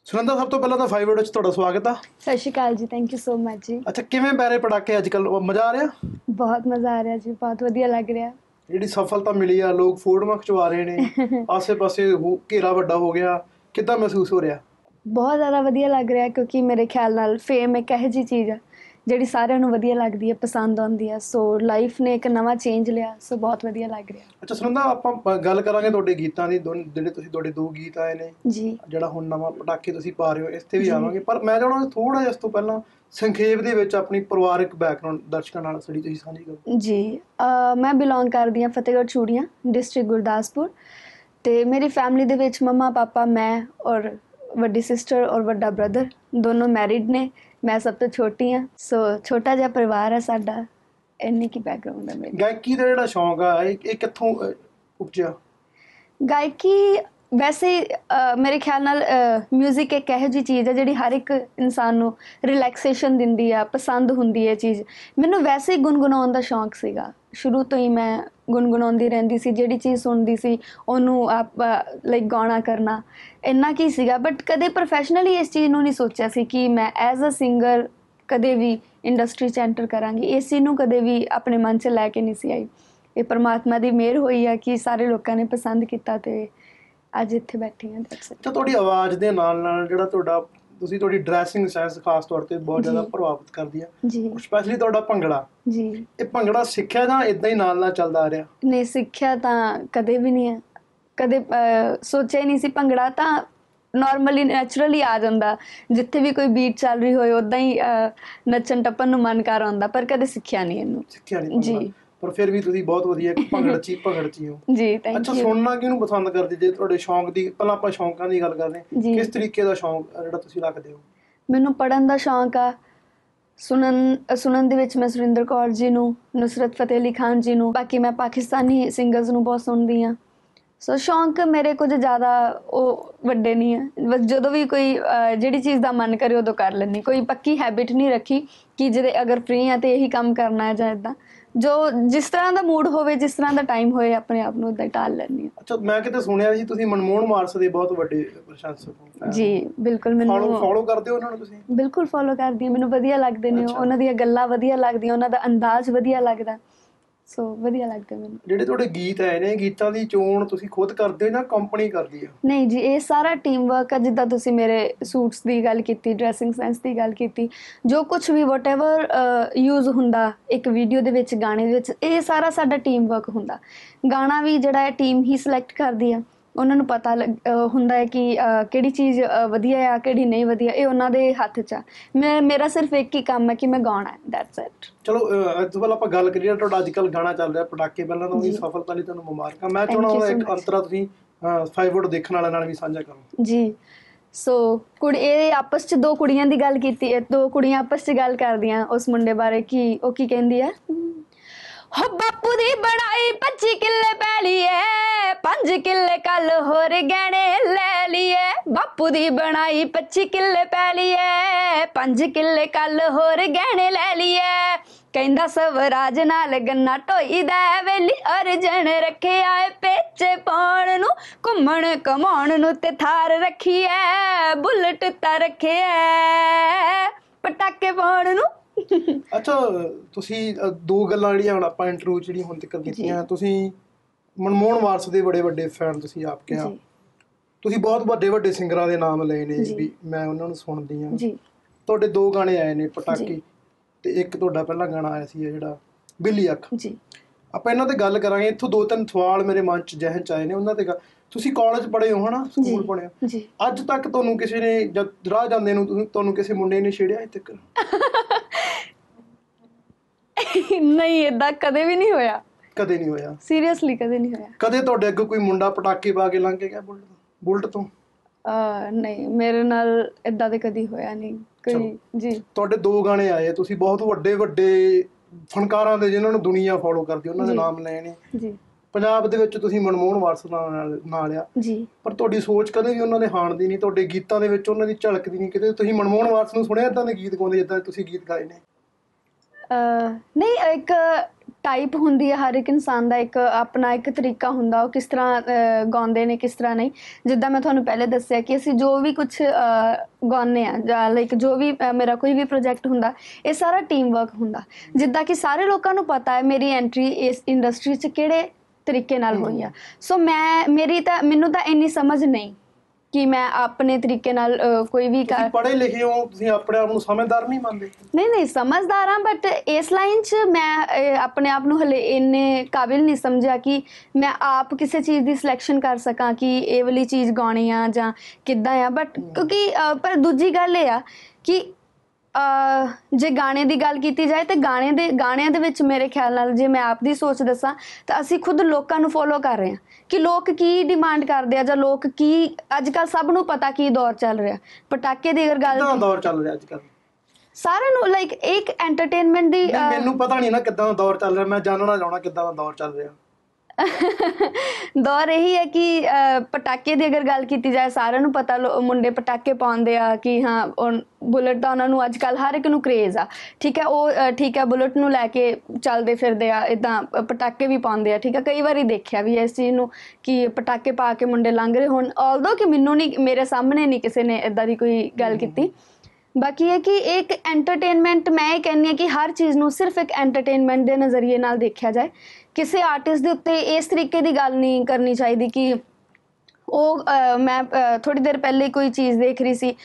ਸੁਨੰਦਾ, ਸਭ ਤੋਂ ਪਹਿਲਾਂ ਤਾਂ 5 ਵਿੱਚ ਤੁਹਾਡਾ ਸਵਾਗਤ ਆ। ਸਤਿ ਸ਼੍ਰੀ ਅਕਾਲ ਜੀ, ਥੈਂਕ ਯੂ ਸੋ ਮਚ ਜੀ। ਅੱਛਾ, ਕਿਵੇਂ ਪੈ ਰਹੇ ਪਟਾਕੇ ਅੱਜ ਕੱਲ੍ਹ? ਮਜ਼ਾ ਆ ਰਿਹਾ? ਬਹੁਤ ਮਜ਼ਾ ਆ ਰਿਹਾ ਜੀ, ਬਹੁਤ ਵਧੀਆ ਲੱਗ ਰਿਹਾ। ਜਿਹੜੀ ਸਫਲਤਾ ਮਿਲੀ ਆ, ਲੋਕ ਫੋਟੋਆਂ ਖਿਚਵਾ ਰਹੇ ਨੇ, ਆਸੇ-ਪਾਸੇ ਘੇਰਾ ਵੱਡਾ ਹੋ ਗਿਆ, ਕਿੱਦਾਂ ਮਹਿਸੂਸ ਹੋ ਰਿਹਾ? ਬਹੁਤ ਜ਼ਿਆਦਾ ਵਧੀਆ ਲੱਗ ਰਿਹਾ, ਕਿਉਂਕਿ ਮੇਰੇ ਖਿਆਲ ਨਾਲ ਫੇਮ ਇੱਕ ਇਹੋ ਜਿਹੀ ਚੀਜ਼ ਆ ਜਿਹੜੀ ਸਾਰਿਆਂ ਨੂੰ ਵਧੀਆ ਲੱਗਦੀ ਹੈ, ਪਸੰਦ ਆਉਂਦੀ ਹੈ। ਸੋ ਲਾਈਫ ਨੇ ਇੱਕ ਨਵਾਂ ਚੇਂਜ ਲਿਆ, ਸੋ ਬਹੁਤ ਵਧੀਆ ਲੱਗ ਰਿਹਾ। ਅੱਛਾ ਸੁਨੰਦਾ, ਆਪਾਂ ਗੱਲ ਕਰਾਂਗੇ ਤੁਹਾਡੇ ਗੀਤਾਂ ਦੀ। ਜਿਹੜੇ ਤੁਹਾਡੇ 2 ਗੀਤ ਆਏ ਨੇ ਜੀ, ਜਿਹੜਾ ਹੁਣ ਨਵਾਂ ਪਟਾਕੇ ਤੁਸੀਂ ਪਾ ਰਹੇ ਹੋ, ਇਸ 'ਤੇ ਵੀ ਆਵਾਂਗੇ। ਪਰ ਮੈਂ ਚਾਹੁੰਦਾ ਥੋੜ੍ਹਾ ਜਿਹਾ ਇਸ ਤੋਂ ਪਹਿਲਾਂ ਸੰਖੇਪ ਦੇ ਵਿੱਚ ਆਪਣੀ ਪਰਿਵਾਰਕ ਬੈਕਗਰਾਊਂਡ ਦਰਸ਼ਕਾਂ ਨਾਲ ਤੁਸੀਂ ਸਾਂਝੀ ਕਰੋ। ਜੀ, ਮੈਂ ਬਿਲੋਂਗ ਕਰਦੀ ਹਾਂ ਫਤਿਹਗੜ੍ਹ ਚੂੜੀਆਂ, ਡਿਸਟ੍ਰਿਕਟ ਗੁਰਦਾਸਪੁਰ। ਅਤੇ ਮੇਰੀ ਫੈਮਿਲੀ ਦੇ ਵਿੱਚ ਮੰਮਾ ਪਾਪਾ, ਮੈਂ ਔਰ ਵੱਡੀ ਸਿਸਟਰ ਔਰ ਵੱਡਾ ਬ੍ਰਦਰ ਦੋਨੋਂ ਮੈਰਿਡ ਨੇ। ਮੈਂ ਸਭ ਤੋਂ ਛੋਟੀ ਹਾਂ। ਸੋ ਛੋਟਾ ਜਿਹਾ ਪਰਿਵਾਰ ਹੈ ਸਾਡਾ। ਇੰਨੀ ਕੀ ਬੈਕਗਰਾਊਂਡ ਹੈ ਮੇਰੀ। ਗਾਇਕੀ ਦਾ ਜਿਹੜਾ ਸ਼ੌਂਕ ਆ, ਇਹ ਕਿੱਥੋਂ ਉਪਜਿਆ? ਗਾਇਕੀ ਵੈਸੇ ਮੇਰੇ ਖਿਆਲ ਨਾਲ ਮਿਊਜ਼ਿਕ ਇੱਕ ਇਹੋ ਜਿਹੀ ਚੀਜ਼ ਹੈ ਜਿਹੜੀ ਹਰ ਇੱਕ ਇਨਸਾਨ ਨੂੰ ਰਿਲੈਕਸੇਸ਼ਨ ਦਿੰਦੀ ਆ, ਪਸੰਦ ਹੁੰਦੀ ਹੈ ਚੀਜ਼। ਮੈਨੂੰ ਵੈਸੇ ਹੀ ਗੁਣਗੁਣਾਉਣ ਦਾ ਸ਼ੌਂਕ ਸੀਗਾ, ਸ਼ੁਰੂ ਤੋਂ ਹੀ ਮੈਂ ਗੁਣਗੁਣਾਉਂਦੀ ਰਹਿੰਦੀ ਸੀ। ਜਿਹੜੀ ਚੀਜ਼ ਸੁਣਦੀ ਸੀ ਉਹਨੂੰ ਲਾਈਕ ਗਾਉਣਾ ਕਰਨਾ, ਇੰਨਾ ਕੀ ਸੀਗਾ। ਬਟ ਕਦੇ ਪ੍ਰੋਫੈਸ਼ਨਲੀ ਇਸ ਚੀਜ਼ ਨੂੰ ਨਹੀਂ ਸੋਚਿਆ ਸੀ ਕਿ ਮੈਂ ਐਜ਼ ਅ ਸਿੰਗਰ ਕਦੇ ਵੀ ਇੰਡਸਟਰੀ 'ਚ ਐਂਟਰ ਕਰਾਂਗੀ। ਇਸ ਚੀਜ਼ ਨੂੰ ਕਦੇ ਵੀ ਆਪਣੇ ਮਨ 'ਚ ਲੈ ਕੇ ਨਹੀਂ ਸੀ ਆਈ। ਇਹ ਪਰਮਾਤਮਾ ਦੀ ਮਿਹਰ ਹੋਈ ਆ ਕਿ ਸਾਰੇ ਲੋਕਾਂ ਨੇ ਪਸੰਦ ਕੀਤਾ ਅਤੇ ਅੱਜ ਇੱਥੇ ਬੈਠੀ ਹਾਂ। ਅੱਛਾ, ਤੁਹਾਡੀ ਆਵਾਜ਼ ਦੇ ਨਾਲ ਨਾਲ ਜਿਹੜਾ ਤੁਹਾਡੀ ਡਰੈਸਿੰਗ ਸੈਂਸ ਖਾਸ ਤੌਰ 'ਤੇ ਬਹੁਤ ਜ਼ਿਆਦਾ ਪ੍ਰਭਾਵਿਤ ਕਰਦੀ ਆ ਜੀ। ਸਪੈਸ਼ਲੀ ਤੁਹਾਡਾ ਭੰਗੜਾ ਜੀ। ਇਹ ਭੰਗੜਾ ਸਿੱਖਿਆ ਜਾਂ ਇੱਦਾਂ ਹੀ ਨਾਲ ਚੱਲਦਾ ਆ ਰਿਹਾ? ਨਹੀਂ, ਸਿੱਖਿਆ ਤਾਂ ਕਦੇ ਵੀ ਨਹੀਂ ਹੈ, ਕਦੇ ਸੋਚਿਆ ਹੀ ਨਹੀਂ ਸੀ। ਭੰਗੜਾ ਤਾਂ ਨੋਰਮਲੀ ਨੈਚੁਰਲੀ ਆ ਜਾਂਦਾ, ਜਿੱਥੇ ਵੀ ਕੋਈ ਬੀਟ ਚੱਲ ਰਹੀ ਹੋਏ ਉੱਦਾਂ ਹੀ ਨੱਚਣ ਟੱਪਣ ਨੂੰ ਮਨ ਕਰ ਆਉਂਦਾ, ਪਰ ਕਦੇ ਸਿੱਖਿਆ ਨਹੀਂ ਇਹਨੂੰ। ਸਿੱਖਿਆ ਨਹੀਂ ਜੀ, ਪਰ ਫਿਰ ਵੀ ਤੁਸੀਂ ਬਹੁਤ ਵਧੀਆ ਭੰਗੜ 'ਚ ਹੋ ਜੀ। Thank you. ਅੱਛਾ, ਸੁਣਨਾ ਕਿਹਨੂੰ ਪਸੰਦ ਕਰਦੇ? ਜੇ ਤੁਹਾਡੇ ਸ਼ੌਂਕ ਦੀ, ਪਹਿਲਾਂ ਆਪਾਂ ਸ਼ੌਂਕਾਂ ਦੀ ਗੱਲ ਕਰਦੇ, ਕਿਸ ਤਰੀਕੇ ਦਾ ਸ਼ੌਂਕ ਜਿਹੜਾ ਤੁਸੀਂ ਰੱਖਦੇ ਹੋ? ਮੈਨੂੰ ਪੜ੍ਹਨ ਦਾ ਸ਼ੌਂਕ ਆ। ਸੁਣਨ ਦੇ ਵਿੱਚ ਮੈਂ ਸੁਰਿੰਦਰ ਕੌਰ ਜੀ ਨੂੰ, ਨੁਸਰਤ ਫਤਿਹ ਅਲੀ ਖਾਨ ਜੀ ਨੂੰ, ਬਾਕੀ ਮੈਂ ਪਾਕਿਸਤਾਨੀ ਸਿੰਗਰਸ ਨੂੰ ਬਹੁਤ ਸੁਣਦੀ ਹਾਂ। ਸੋ ਸ਼ੌਂਕ ਮੇਰੇ ਕੁਝ ਜ਼ਿਆਦਾ ਉਹ ਵੱਡੇ ਨਹੀਂ ਹੈ। ਬਸ ਜਦੋਂ ਵੀ ਕੋਈ ਜਿਹੜੀ ਚੀਜ਼ ਦਾ ਮਨ ਕਰੇ ਉਦੋਂ ਕਰ ਲੈਂਦੀ। ਕੋਈ ਪੱਕੀ ਹੈਬਿਟ ਨਹੀਂ ਰੱਖੀ ਕਿ ਜਿਹਦੇ ਅਗਰ ਫ੍ਰੀ ਹਾਂ ਤਾਂ ਇਹੀ ਕੰਮ ਕਰਨਾ ਹੈ ਜਾਂ ਇੱਦਾਂ। ਜੋ ਜਿਸ ਤਰ੍ਹਾਂ ਦਾ ਮੂਡ ਹੋਵੇ, ਜਿਸ ਤਰ੍ਹਾਂ ਦਾ ਟਾਈਮ ਹੋਏ, ਆਪਣੇ ਆਪ ਨੂੰ ਉੱਦਾਂ ਹੀ ਢਾਲ ਲੈਂਦੀ ਹਾਂ। ਅੱਛਾ, ਮੈਂ ਕਿਤੇ ਸੁਣਿਆ ਸੀ ਤੁਸੀਂ ਮਨਮੋਹਨ ਵਾਰਸ ਦੇ ਬਹੁਤ ਵੱਡੇ ਪ੍ਰਸ਼ੰਸਕ ਹੋ। ਜੀ ਬਿਲਕੁਲ। ਮੈਨੂੰ ਫੋਲੋ ਕਰਦੇ ਹੋ ਉਹਨਾਂ ਨੂੰ ਤੁਸੀਂ? ਬਿਲਕੁਲ ਫੋਲੋ ਕਰਦੀ ਹਾਂ, ਮੈਨੂੰ ਵਧੀਆ ਲੱਗਦੇ ਨੇ ਉਹਨਾਂ ਦੀਆਂ ਗੱਲਾਂ, ਵਧੀਆ ਲੱਗਦੀਆਂ, ਉਹਨਾਂ ਦਾ ਅੰਦਾਜ਼ ਵਧੀਆ ਲੱਗਦਾ। ਸੋ ਵਧੀਆ ਲੱਗਦਾ ਮੈਨੂੰ। ਜਿਹੜੇ ਤੁਹਾਡੇ ਗੀਤ ਆਏ ਨੇ, ਗੀਤਾਂ ਦੀ ਚੋਣ ਤੁਸੀਂ ਖੁਦ ਕਰਦੇ ਹੋ ਜਾਂ ਕੰਪਨੀ ਕਰਦੀ ਆ? ਨਹੀਂ ਜੀ, ਇਹ ਸਾਰਾ ਟੀਮ ਵਰਕ ਆ। ਜਿੱਦਾਂ ਤੁਸੀਂ ਮੇਰੇ ਸੂਟਸ ਦੀ ਗੱਲ ਕੀਤੀ, ਡਰੈਸਿੰਗ ਸੈਂਸ ਦੀ ਗੱਲ ਕੀਤੀ, ਜੋ ਕੁਛ ਵੀ ਵਟਐਵਰ ਯੂਜ਼ ਹੁੰਦਾ ਇੱਕ ਵੀਡੀਓ ਦੇ ਵਿੱਚ, ਗਾਣੇ ਦੇ ਵਿੱਚ, ਇਹ ਸਾਰਾ ਸਾਡਾ ਟੀਮ ਵਰਕ ਹੁੰਦਾ। ਗਾਣਾ ਵੀ ਜਿਹੜਾ ਹੈ ਟੀਮ ਹੀ ਸਿਲੈਕਟ ਕਰਦੀ ਆ। ਉਹਨਾਂ ਨੂੰ ਪਤਾ ਹੁੰਦਾ ਹੈ ਕਿ ਕਿਹੜੀ ਚੀਜ਼ ਵਧੀਆ ਆ, ਕਿਹੜੀ ਨਹੀਂ ਵਧੀਆ। ਇਹ ਉਹਨਾਂ ਦੇ ਹੱਥ 'ਚ ਆ। ਮੇਰਾ ਸਿਰਫ ਇੱਕ ਹੀ ਕੰਮ ਹੈ ਕਿ ਮੈਂ ਗਾਉਣਾ ਹੈ, ਦੈਟਸ ਇਟ। ਚਲੋ, ਇਸ ਤੋਂ ਪਹਿਲਾਂ ਆਪਾਂ ਗੱਲ ਕਰੀਏ, ਤੁਹਾਡਾ ਅੱਜ ਕੱਲ੍ਹ ਗਾਣਾ ਚੱਲ ਰਿਹਾ ਪਟਾਕੇ, ਪਹਿਲਾਂ ਤਾਂ ਉਹਦੀ ਸਫਲਤਾ ਲਈ ਤੁਹਾਨੂੰ ਮੁਬਾਰਕਾਂ। ਮੈਂ ਚਾਹੁੰਦਾ ਉਹਦਾ ਇੱਕ ਅੰਤਰਾ ਤੁਸੀਂ 5 ਫੁੱਟ ਦੇਖਣ ਵਾਲਿਆਂ ਨਾਲ ਵੀ ਸਾਂਝਾ ਕਰੋ ਜੀ। ਸੋ ਇਹ ਆਪਸ 'ਚ 2 ਕੁੜੀਆਂ ਦੀ ਗੱਲ ਕੀਤੀ ਹੈ, 2 ਕੁੜੀਆਂ ਆਪਸ 'ਚ ਗੱਲ ਕਰਦੀਆਂ ਉਸ ਮੁੰਡੇ ਬਾਰੇ ਕਿ ਉਹ ਕੀ ਕਹਿੰਦੀ ਹੈ। ਹੋ ਬਾਪੂ ਦੀ ਬਣਾਈ 25 ਕਿੱਲੇ ਪੈਲੀ ਏ, 5 ਕਿੱਲੇ ਕੱਲ ਹੋਰ ਗਹਿਣੇ ਲੈ ਲਈਏ। ਬਾਪੂ ਦੀ ਬਣਾਈ 25 ਕਿੱਲੇ ਪੈਲੀ ਏ, 5 ਕਿੱਲੇ ਕੱਲ ਹੋਰ ਗਹਿਣੇ ਲੈ ਲਈਏ। ਕਹਿੰਦਾ ਸਵਰਾਜ ਨਾਲ ਗੰਨਾ ਢੋਈਦਾ, ਵੇਲੀ ਅਰਜਨ ਰੱਖਿਆ ਏ ਪੇਚੇ ਪਾਉਣ ਨੂੰ, ਘੁੰਮਣ ਘਮਾਉਣ ਨੂੰ ਤੇ ਥਾਰ ਰੱਖੀ ਐ, ਬੁਲਟ ਤਾਂ ਰੱਖਿਆ ਪਟਾਕੇ ਪਾਉਣ ਨੂੰ। ਅੱਛਾ, ਤੁਸੀਂ 2 ਗੱਲਾਂ ਜਿਹੜੀਆਂ ਹੁਣ ਆਪਾਂ ਇੰਟਰਵਿਊ ਜਿਹੜੀ ਹੁਣ ਤੱਕ ਕੀਤੀਆਂ, ਤੁਸੀਂ ਮਨਮੋਹਨ ਵਾਰਸ ਦੇ ਬੜੇ ਵੱਡੇ ਫੈਨ ਤੁਸੀਂ ਆਪ ਕਿਹਾ। ਤੁਸੀਂ ਬਹੁਤ ਵੱਡੇ ਸਿੰਗਰਾਂ ਦੇ ਨਾਮ ਲਏ ਨੇ ਵੀ ਮੈਂ ਉਹਨਾਂ ਨੂੰ ਸੁਣਦੀ ਹਾਂ। ਤੁਹਾਡੇ 2 ਗਾਣੇ ਆਏ ਨੇ, ਪਟਾਕੇ ਤੇ ਇੱਕ ਤੁਹਾਡਾ ਪਹਿਲਾ ਗਾਣਾ ਆਇਆ ਸੀ ਜਿਹੜਾ ਬਿੱਲੀ ਅੱਖ ਜੀ। ਆਪਾਂ ਇਹਨਾਂ ਤੇ ਗੱਲ ਕਰਾਂਗੇ। ਇੱਥੋਂ 2-3 ਸਵਾਲ ਮੇਰੇ ਮਨ 'ਚ ਜ਼ਿਹਨ 'ਚ ਆਏ ਨੇ, ਉਹਨਾਂ ਤੇ ਤੁਸੀਂ ਕਾਲਜ ਪੜ੍ਹੇ ਹੋ, ਹੈ ਨਾ, ਸਕੂਲ ਪੜ੍ਹਿਆ, ਅੱਜ ਤੱਕ ਤੁਹਾਨੂੰ ਕਿਸੇ ਨੇ ਜਦ ਰਾਹ ਜਾਂਦੇ ਨੂੰ ਤੁਹਾਨੂੰ ਕਿਸੇ ਮੁੰਡੇ ਨੇ ਛੇੜਿਆ ਅੱਜ ਤੱਕ? ਨਹੀਂ, ਏਦਾਂ ਕਦੇ ਵੀ ਨਹੀਂ ਹੋਇਆ। ਕਦੇ ਨਹੀਂ ਹੋਇਆ? ਸੀਰੀਅਸਲੀ ਕਦੇ ਨਹੀਂ ਹੋਇਆ। ਕਦੇ ਤੁਹਾਡੇ ਅੱਗੇ ਕੋਈ ਮੁੰਡਾ ਪਟਾਕੇ ਪਾ ਕੇ ਲੰਘ ਕੇ ਗਿਆ ਬੁਲਟ ਤੋਂ? ਨਹੀਂ, ਮੇਰੇ ਨਾਲ ਏਦਾਂ ਦੇ ਕਦੀ ਹੋਇਆ ਨਹੀਂ ਕੋਈ ਜੀ। ਤੁਹਾਡੇ 2 ਗਾਣੇ ਆਏ, ਤੁਸੀਂ ਬਹੁਤ ਵੱਡੇ ਫਨਕਾਰਾਂ ਦੇ ਜਿਨ੍ਹਾਂ ਨੂੰ ਦੁਨੀਆ ਫੋਲੋ ਕਰਦੀ, ਉਹਨਾਂ ਦੇ ਨਾਮ ਲਏ ਨੇ ਜੀ। ਪੰਜਾਬ ਦੇ ਵਿੱਚ ਤੁਸੀਂ ਮਨਮੋਹਨ ਵਾਰਸ ਨਾਂ ਲਿਆ ਜੀ, ਪਰ ਤੁਹਾਡੀ ਸੋਚ ਕਦੇ ਵੀ ਉਹਨਾਂ ਦੇ ਹਾਣ ਦੀ ਨਹੀਂ, ਤੁਹਾਡੇ ਗੀਤਾਂ ਦੇ ਵਿੱਚ ਉਹਨਾਂ ਦੀ ਝਲਕਦੀ ਨਹੀਂ ਕਿਤੇ। ਤੁਸੀਂ ਮਨਮੋਹਨ ਵਾਰਸ ਨੂੰ ਸੁਣਿਆ ਇੱਦਾਂ ਦੇ ਗੀਤ ਗਾਉਂਦੇ ਜਿੱਦਾਂ ਤੁਸੀਂ ਗੀਤ ਗਾਏ ਨੇ? ਨਹੀਂ, ਇੱਕ ਟਾਈਪ ਹੁੰਦੀ ਹੈ ਹਰ ਇੱਕ ਇਨਸਾਨ ਦਾ, ਇੱਕ ਆਪਣਾ ਇੱਕ ਤਰੀਕਾ ਹੁੰਦਾ, ਉਹ ਕਿਸ ਤਰ੍ਹਾਂ ਗਾਉਂਦੇ ਨੇ ਕਿਸ ਤਰ੍ਹਾਂ ਨਹੀਂ। ਜਿੱਦਾਂ ਮੈਂ ਤੁਹਾਨੂੰ ਪਹਿਲੇ ਦੱਸਿਆ ਕਿ ਅਸੀਂ ਜੋ ਵੀ ਕੁਛ ਗਾਉਂਦੇ ਹਾਂ ਜਾਂ ਲਾਈਕ ਜੋ ਵੀ ਮੇਰਾ ਕੋਈ ਵੀ ਪ੍ਰੋਜੈਕਟ ਹੁੰਦਾ, ਇਹ ਸਾਰਾ ਟੀਮ ਵਰਕ ਹੁੰਦਾ। ਜਿੱਦਾਂ ਕਿ ਸਾਰੇ ਲੋਕਾਂ ਨੂੰ ਪਤਾ ਹੈ ਮੇਰੀ ਐਂਟਰੀ ਇਸ ਇੰਡਸਟਰੀ 'ਚ ਕਿਹੜੇ ਤਰੀਕੇ ਨਾਲ ਹੋਈ ਆ। ਸੋ ਮੈਨੂੰ ਤਾਂ ਇੰਨੀ ਸਮਝ ਨਹੀਂ ਕਿ ਮੈਂ ਆਪਣੇ ਤਰੀਕੇ ਨਾਲ ਕੋਈ ਵੀ ਪੜ੍ਹੇ ਲਿਖੇ ਹੋ, ਤੁਸੀਂ ਆਪਣੇ ਆਪ ਨੂੰ ਸਮਝਦਾਰ ਨਹੀਂ ਮੰਨਦੇ? ਨਹੀਂ ਸਮਝਦਾਰ ਹਾਂ, ਬਟ ਇਸ ਲਾਈਨ 'ਚ ਮੈਂ ਆਪਣੇ ਆਪ ਨੂੰ ਹਲੇ ਇੰਨੇ ਕਾਬਿਲ ਨਹੀਂ ਸਮਝਿਆ ਕਿ ਮੈਂ ਆਪ ਕਿਸੇ ਚੀਜ਼ ਦੀ ਸਿਲੈਕਸ਼ਨ ਕਰ ਸਕਾਂ ਕਿ ਇਹ ਵਾਲੀ ਚੀਜ਼ ਗਾਉਣੀ ਆ ਜਾਂ ਕਿੱਦਾਂ ਆ। ਬਟ ਕਿਉਂਕਿ ਪਰ ਦੂਜੀ ਗੱਲ ਇਹ ਆ ਕਿ ਜੇ ਗਾਣੇ ਦੀ ਗੱਲ ਕੀਤੀ ਜਾਏ ਤਾਂ ਗਾਣਿਆਂ ਦੇ ਵਿੱਚ ਮੇਰੇ ਖਿਆਲ ਨਾਲ ਜੇ ਮੈਂ ਆਪ ਦੀ ਸੋਚ ਦੱਸਾਂ ਤਾਂ ਅਸੀਂ ਖੁਦ ਲੋਕਾਂ ਨੂੰ ਫੋਲੋ ਕਰ ਰਹੇ ਹਾਂ ਕਿ ਲੋਕ ਕੀ ਡਿਮਾਂਡ ਕਰਦੇ ਆ ਜਾਂ ਲੋਕ ਕੀ ਅੱਜ ਕੱਲ੍ਹ ਸਭ ਨੂੰ ਪਤਾ ਕੀ ਦੌਰ ਚੱਲ ਰਿਹਾ। ਪਟਾਕੇ ਦੀ ਅਗਰ ਗੱਲ ਦੌਰ ਚੱਲ ਰਿਹਾ ਅੱਜ ਕੱਲ੍ਹ ਸਾਰਿਆਂ ਨੂੰ ਲਾਈਕ ਇੱਕ ਐਂਟਰਟੇਨਮੈਂਟ ਦੀ ਮੈਨੂੰ ਪਤਾ ਨਹੀਂ ਨਾ ਕਿੱਦਾਂ ਦਾ ਦੌਰ ਚੱਲ ਰਿਹਾ, ਮੈਂ ਜਾਣਨਾ ਚਾਹੁੰਦਾ ਕਿੱਦਾਂ ਦਾ ਦੌਰ ਚੱਲ ਰਿਹਾ। ਦੌਰ ਇਹੀ ਹੈ ਕਿ ਪਟਾਕੇ ਦੀ ਅਗਰ ਗੱਲ ਕੀਤੀ ਜਾਏ ਸਾਰਿਆਂ ਨੂੰ ਪਤਾ ਮੁੰਡੇ ਪਟਾਕੇ ਪਾਉਂਦੇ ਆ ਕਿ ਹਾਂ ਬੁਲਟ ਦਾ ਉਹਨਾਂ ਨੂੰ ਅੱਜ ਕੱਲ੍ਹ ਹਰ ਇੱਕ ਨੂੰ ਕਰੇਜ਼ ਆ। ਠੀਕ ਹੈ, ਉਹ ਠੀਕ ਹੈ ਬੁਲਟ ਨੂੰ ਲੈ ਕੇ ਚੱਲਦੇ ਫਿਰਦੇ ਆ, ਇੱਦਾਂ ਪਟਾਕੇ ਵੀ ਪਾਉਂਦੇ ਆ। ਠੀਕ ਹੈ, ਕਈ ਵਾਰੀ ਦੇਖਿਆ ਵੀ ਇਸ ਚੀਜ਼ ਨੂੰ ਕਿ ਪਟਾਕੇ ਪਾ ਕੇ ਮੁੰਡੇ ਲੰਘ ਰਹੇ ਹੋਣ, ਆਲਦੋ ਕਿ ਮੈਨੂੰ ਨਹੀਂ, ਮੇਰੇ ਸਾਹਮਣੇ ਨਹੀਂ ਕਿਸੇ ਨੇ ਇੱਦਾਂ ਦੀ ਕੋਈ ਗੱਲ ਕੀਤੀ। ਬਾਕੀ ਇਹ ਕਿ ਇੱਕ ਐਂਟਰਟੇਨਮੈਂਟ, ਮੈਂ ਇਹ ਕਹਿੰਦੀ ਹਾਂ ਕਿ ਹਰ ਚੀਜ਼ ਨੂੰ ਸਿਰਫ ਇੱਕ ਐਂਟਰਟੇਨਮੈਂਟ ਦੇ ਨਜ਼ਰੀਏ ਨਾਲ ਦੇਖਿਆ ਜਾਏ। ਕਿਸੇ ਆਰਟਿਸਟ ਦੇ ਉੱਤੇ ਇਸ ਤਰੀਕੇ ਦੀ ਗੱਲ ਨਹੀਂ ਕਰਨੀ ਚਾਹੀਦੀ ਕਿ ਉਹ ਮੈਂ ਥੋੜ੍ਹੀ ਦੇਰ ਪਹਿਲੇ ਕੋਈ ਚੀਜ਼ ਦੇਖ ਰਹੀ ਸੀ,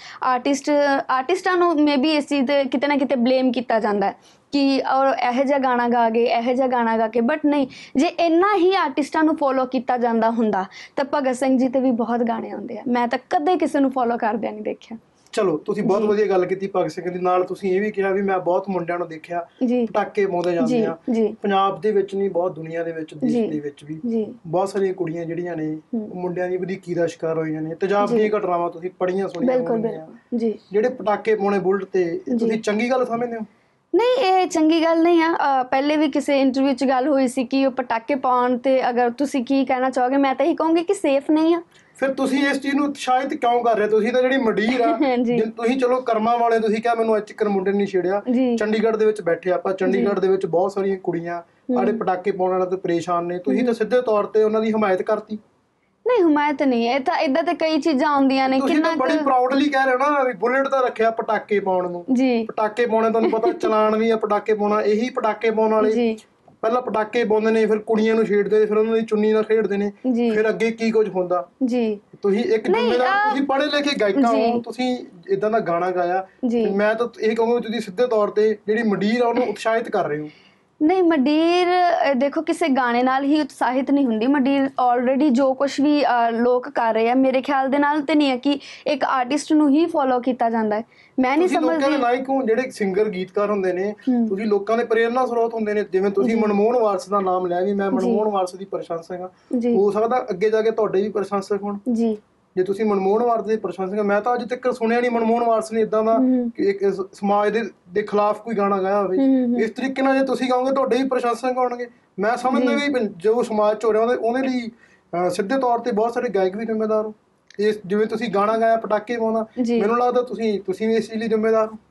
ਆਰਟਿਸਟਾਂ ਨੂੰ ਮੇ ਬੀ ਇਸ ਚੀਜ਼ 'ਤੇ ਕਿਤੇ ਨਾ ਕਿਤੇ ਬਲੇਮ ਕੀਤਾ ਜਾਂਦਾ ਹੈ ਕਿ ਔਰ ਇਹੋ ਜਿਹਾ ਗਾਣਾ ਗਾ ਗਏ, ਇਹੋ ਜਿਹਾ ਗਾਣਾ ਗਾ ਕੇ। ਬਟ ਨਹੀਂ, ਜੇ ਇੰਨਾ ਹੀ ਆਰਟਿਸਟਾਂ ਨੂੰ ਫੋਲੋ ਕੀਤਾ ਜਾਂਦਾ ਹੁੰਦਾ ਤਾਂ ਭਗਤ ਸਿੰਘ ਜੀ 'ਤੇ ਵੀ ਬਹੁਤ ਗਾਣੇ ਆਉਂਦੇ ਆ। ਮੈਂ ਤਾਂ ਕਦੇ ਕਿਸੇ ਨੂੰ ਫੋਲੋ ਕਰਦਿਆਂ ਨਹੀਂ ਦੇਖਿਆ। ਚਲੋ, ਤੁਸੀਂ ਬਹੁਤ ਵਧੀਆ ਗੱਲ ਕੀਤੀ ਭਗਤ ਸਿੰਘ ਦੀ। ਨਾਲ ਤੁਸੀਂ ਇਹ ਵੀ ਕਿਹਾ ਵੀ ਮੈਂ ਬਹੁਤ ਮੁੰਡਿਆਂ ਨੂੰ ਦੇਖਿਆ ਪਟਾਕੇ ਪਾਉਂਦੇ ਜਾਂਦੇ ਆ। ਪੰਜਾਬ ਦੇ ਵਿੱਚ ਨਹੀਂ, ਬਹੁਤ ਦੁਨੀਆ ਦੇ ਵਿੱਚ, ਦੇਸ਼ ਦੇ ਵਿੱਚ ਵੀ ਬਹੁਤ ਸਾਰੀਆਂ ਕੁੜੀਆਂ ਜਿਹੜੀਆਂ ਨੇ ਮੁੰਡਿਆਂ ਦੀ ਵਧੀਕੀ ਦਾ ਸ਼ਿਕਾਰ ਹੋਈਆਂ ਨੇ। ਤੇਜ਼ਾਬ ਦੀਆਂ ਘਟਨਾਵਾਂ ਤੁਸੀਂ ਪੜ੍ਹੀਆਂ ਸੁਣੀਆਂ ਹੋਣਗੀਆਂ। ਜਿਹੜੇ ਪਟਾਕੇ ਪਾਉਣੇ ਬੁਲਟ ਤੇ, ਤੁਸੀਂ ਚੰਗੀ ਗੱਲ ਸਮਝਦੇ ਹੋ? ਨਹੀਂ, ਇਹ ਚੰਗੀ ਗੱਲ ਨਹੀਂ ਆ। ਪਹਿਲੇ ਵੀ ਕਿਸੇ ਇੰਟਰਵਿਊ 'ਚ ਗੱਲ ਹੋਈ ਸੀ ਕਿ ਉਹ ਪਟਾਕੇ ਪਾਉਣ 'ਤੇ ਅਗਰ ਤੁਸੀਂ ਕੀ ਕਹਿਣਾ ਚਾਹੋਗੇ, ਮੈਂ ਤਾਂ ਇਹੀ ਕਹੂੰਗੀ ਕਿ ਸੇਫ ਨਹੀਂ ਆ। ਫਿਰ ਤੁਸੀਂ ਇਸ ਚੀਜ਼ ਨੂੰ ਉਤਸ਼ਾਹਿਤ ਕਿਉਂ ਕਰ ਰਹੇ? ਤੁਸੀਂ ਤਾਂ ਜਿਹੜੀ ਮੰਡੀਰ ਆ, ਤੁਸੀਂ ਚਲੋ ਕਰਮਾਂ ਵਾਲੇ, ਤੁਸੀਂ ਕਿਹਾ ਮੈਨੂੰ ਅੱਜ ਤੱਕ ਮੁੰਡੇ ਨਹੀਂ ਛੇੜਿਆ। ਚੰਡੀਗੜ੍ਹ ਦੇ ਵਿੱਚ ਬੈਠੇ ਆਪਾਂ, ਚੰਡੀਗੜ੍ਹ ਦੇ ਵਿੱਚ ਬਹੁਤ ਸਾਰੀਆਂ ਕੁੜੀਆਂ ਆੜੇ ਪਟਾਕੇ ਪਾਉਣ ਵਾਲਿਆਂ ਤੋਂ ਪਰੇਸ਼ਾਨ ਨੇ, ਤੁਸੀਂ ਤਾਂ ਸਿੱਧੇ ਤੌਰ ਤੇ ਉਹਨਾਂ ਦੀ ਹਮਾਇਤ ਕਰਤੀ। ਨਹੀਂ, ਹਮਾਇਤ ਨਹੀਂ, ਇਹ ਤਾਂ ਏਦਾਂ ਤੇ ਕਈ ਚੀਜ਼ਾਂ ਆਉਂਦੀਆਂ ਨੇ। ਤੁਸੀਂ ਤਾਂ ਬੜੀ ਪ੍ਰਾਊਡਲੀ ਕਹਿ ਰਹੇ ਹੋ ਨਾ ਵੀ ਬੁਲਟ ਤਾਂ ਰੱਖਿਆ ਪਟਾਕੇ ਪਾਉਣ ਨੂੰ। ਪਟਾਕੇ ਪਾਉਣੇ ਤੁਹਾਨੂੰ ਪਤਾ ਚਲਾਨ ਵੀ ਆ ਪਟਾਕੇ ਪਾਉਣਾ। ਇਹੀ ਪਟਾਕੇ ਪਾਉਣ ਵਾਲੇ ਪਹਿਲਾਂ ਪਟਾਕੇ ਪਾਉਂਦੇ ਨੇ, ਫਿਰ ਕੁੜੀਆਂ ਨੂੰ ਛੇੜਦੇ ਨੇ, ਫਿਰ ਉਹਨਾਂ ਦੀ ਚੁੰਨੀ ਨਾਲ ਖੇਡਦੇ ਨੇ, ਫਿਰ ਅੱਗੇ ਕੀ ਕੁਝ ਹੁੰਦਾ। ਤੁਸੀਂ ਇੱਕ ਜ਼ਿੰਮੇਦਾਰ, ਤੁਸੀਂ ਪੜ੍ਹੇ ਲਿਖੇ ਗਾਇਕਾਂ ਹੋ, ਤੁਸੀਂ ਏਦਾਂ ਦਾ ਗਾਣਾ ਗਾਇਆ। ਮੈਂ ਤਾਂ ਇਹ ਕਹੂੰਗਾ ਤੁਸੀਂ ਸਿੱਧੇ ਤੌਰ ਤੇ ਜਿਹੜੀ ਮੰਡੀਰ ਆ ਉਹਨੂੰ ਉਤਸ਼ਾਹਿਤ ਕਰ ਰਹੇ ਹੋ। ਨਹੀਂ, ਮੰਡੀਰ ਦੇਖੋ ਕਿਸੇ ਗਾਣੇ ਨਾਲ ਹੀ ਉਤਸ਼ਾਹਿਤ ਨਹੀਂ ਹੁੰਦੀ। ਮੰਡੀਰ ਆਲਰੇਡੀ ਜੋ ਕੁਛ ਵੀ ਲੋਕ ਕਰ ਰਹੇ ਆ, ਮੇਰੇ ਖਿਆਲ ਦੇ ਨਾਲ ਤੇ ਨਹੀਂ ਹੈ ਕਿ ਇੱਕ ਆਰਟਿਸਟ ਨੂੰ ਹੀ ਫੋਲੋ ਕੀਤਾ ਜਾਂਦਾ ਹੈ। ਮੈਂ ਨਹੀਂ ਸਮਝਦੀ। ਲੋਕਾਂ ਦੇ ਲਾਇਕ ਹੋ ਜਿਹੜੇ ਸਿੰਗਰ ਗੀਤਕਾਰ ਹੁੰਦੇ ਨੇ, ਤੁਸੀਂ ਲੋਕਾਂ ਦੇ ਪ੍ਰੇਰਨਾ ਸਰੋਤ ਹੁੰਦੇ ਨੇ। ਜਿਵੇਂ ਤੁਸੀਂ ਮਨਮੋਹਨ ਵਾਰਸ ਦਾ ਨਾਮ ਲਿਆ, ਵੀ ਮੈਂ ਮਨਮੋਹਨ ਵਾਰਸ ਦੀ ਪ੍ਰਸ਼ੰਸਕ ਹਾਂ, ਹੋ ਸਕਦਾ ਅੱਗੇ ਜਾ ਕੇ ਤੁਹਾਡੇ ਵੀ ਪ੍ਰਸ਼ੰਸਕ ਹੋਣ। ਜੇ ਤੁਸੀਂ ਮਨਮੋਹਨ ਵਾਰਸ ਦੇ ਪ੍ਰਸ਼ੰਸਕ, ਮੈਂ ਤਾਂ ਅੱਜ ਤੱਕ ਸੁਣਿਆ ਨਹੀਂ ਮਨਮੋਹਨ ਵਾਰਸ ਨੇ ਏਦਾਂ ਦਾ ਕਿ ਇੱਕ ਸਮਾਜ ਦੇ ਖਿਲਾਫ ਕੋਈ ਗਾਣਾ ਗਾਇਆ ਹੋਵੇ। ਇਸ ਤਰੀਕੇ ਨਾਲ ਜੇ ਤੁਸੀਂ ਗਾਓਗੇ ਤੁਹਾਡੇ ਵੀ ਪ੍ਰਸ਼ੰਸਕ ਹੋਣਗੇ। ਮੈਂ ਸਮਝਦਾ ਵੀ ਜੋ ਸਮਾਜ 'ਚ ਹੋ ਰਿਹਾ ਉਹਦੇ ਲਈ ਸਿੱਧੇ ਤੌਰ ਤੇ ਬਹੁਤ ਸਾਰੇ ਗਾਇਕ ਵੀ ਜ਼ਿੰਮੇਦਾਰ ਹੋ। ਇਸ ਜਿਵੇਂ ਤੁਸੀਂ ਗਾਣਾ ਗਾਇਆ ਪਟਾਕੇ ਪਾਉਂਦਾ, ਮੈਨੂੰ ਲੱਗਦਾ ਤੁਸੀਂ ਵੀ ਇਸ ਚੀਜ਼ ਲਈ ਜ਼ਿੰਮੇਦਾਰ ਹੋ।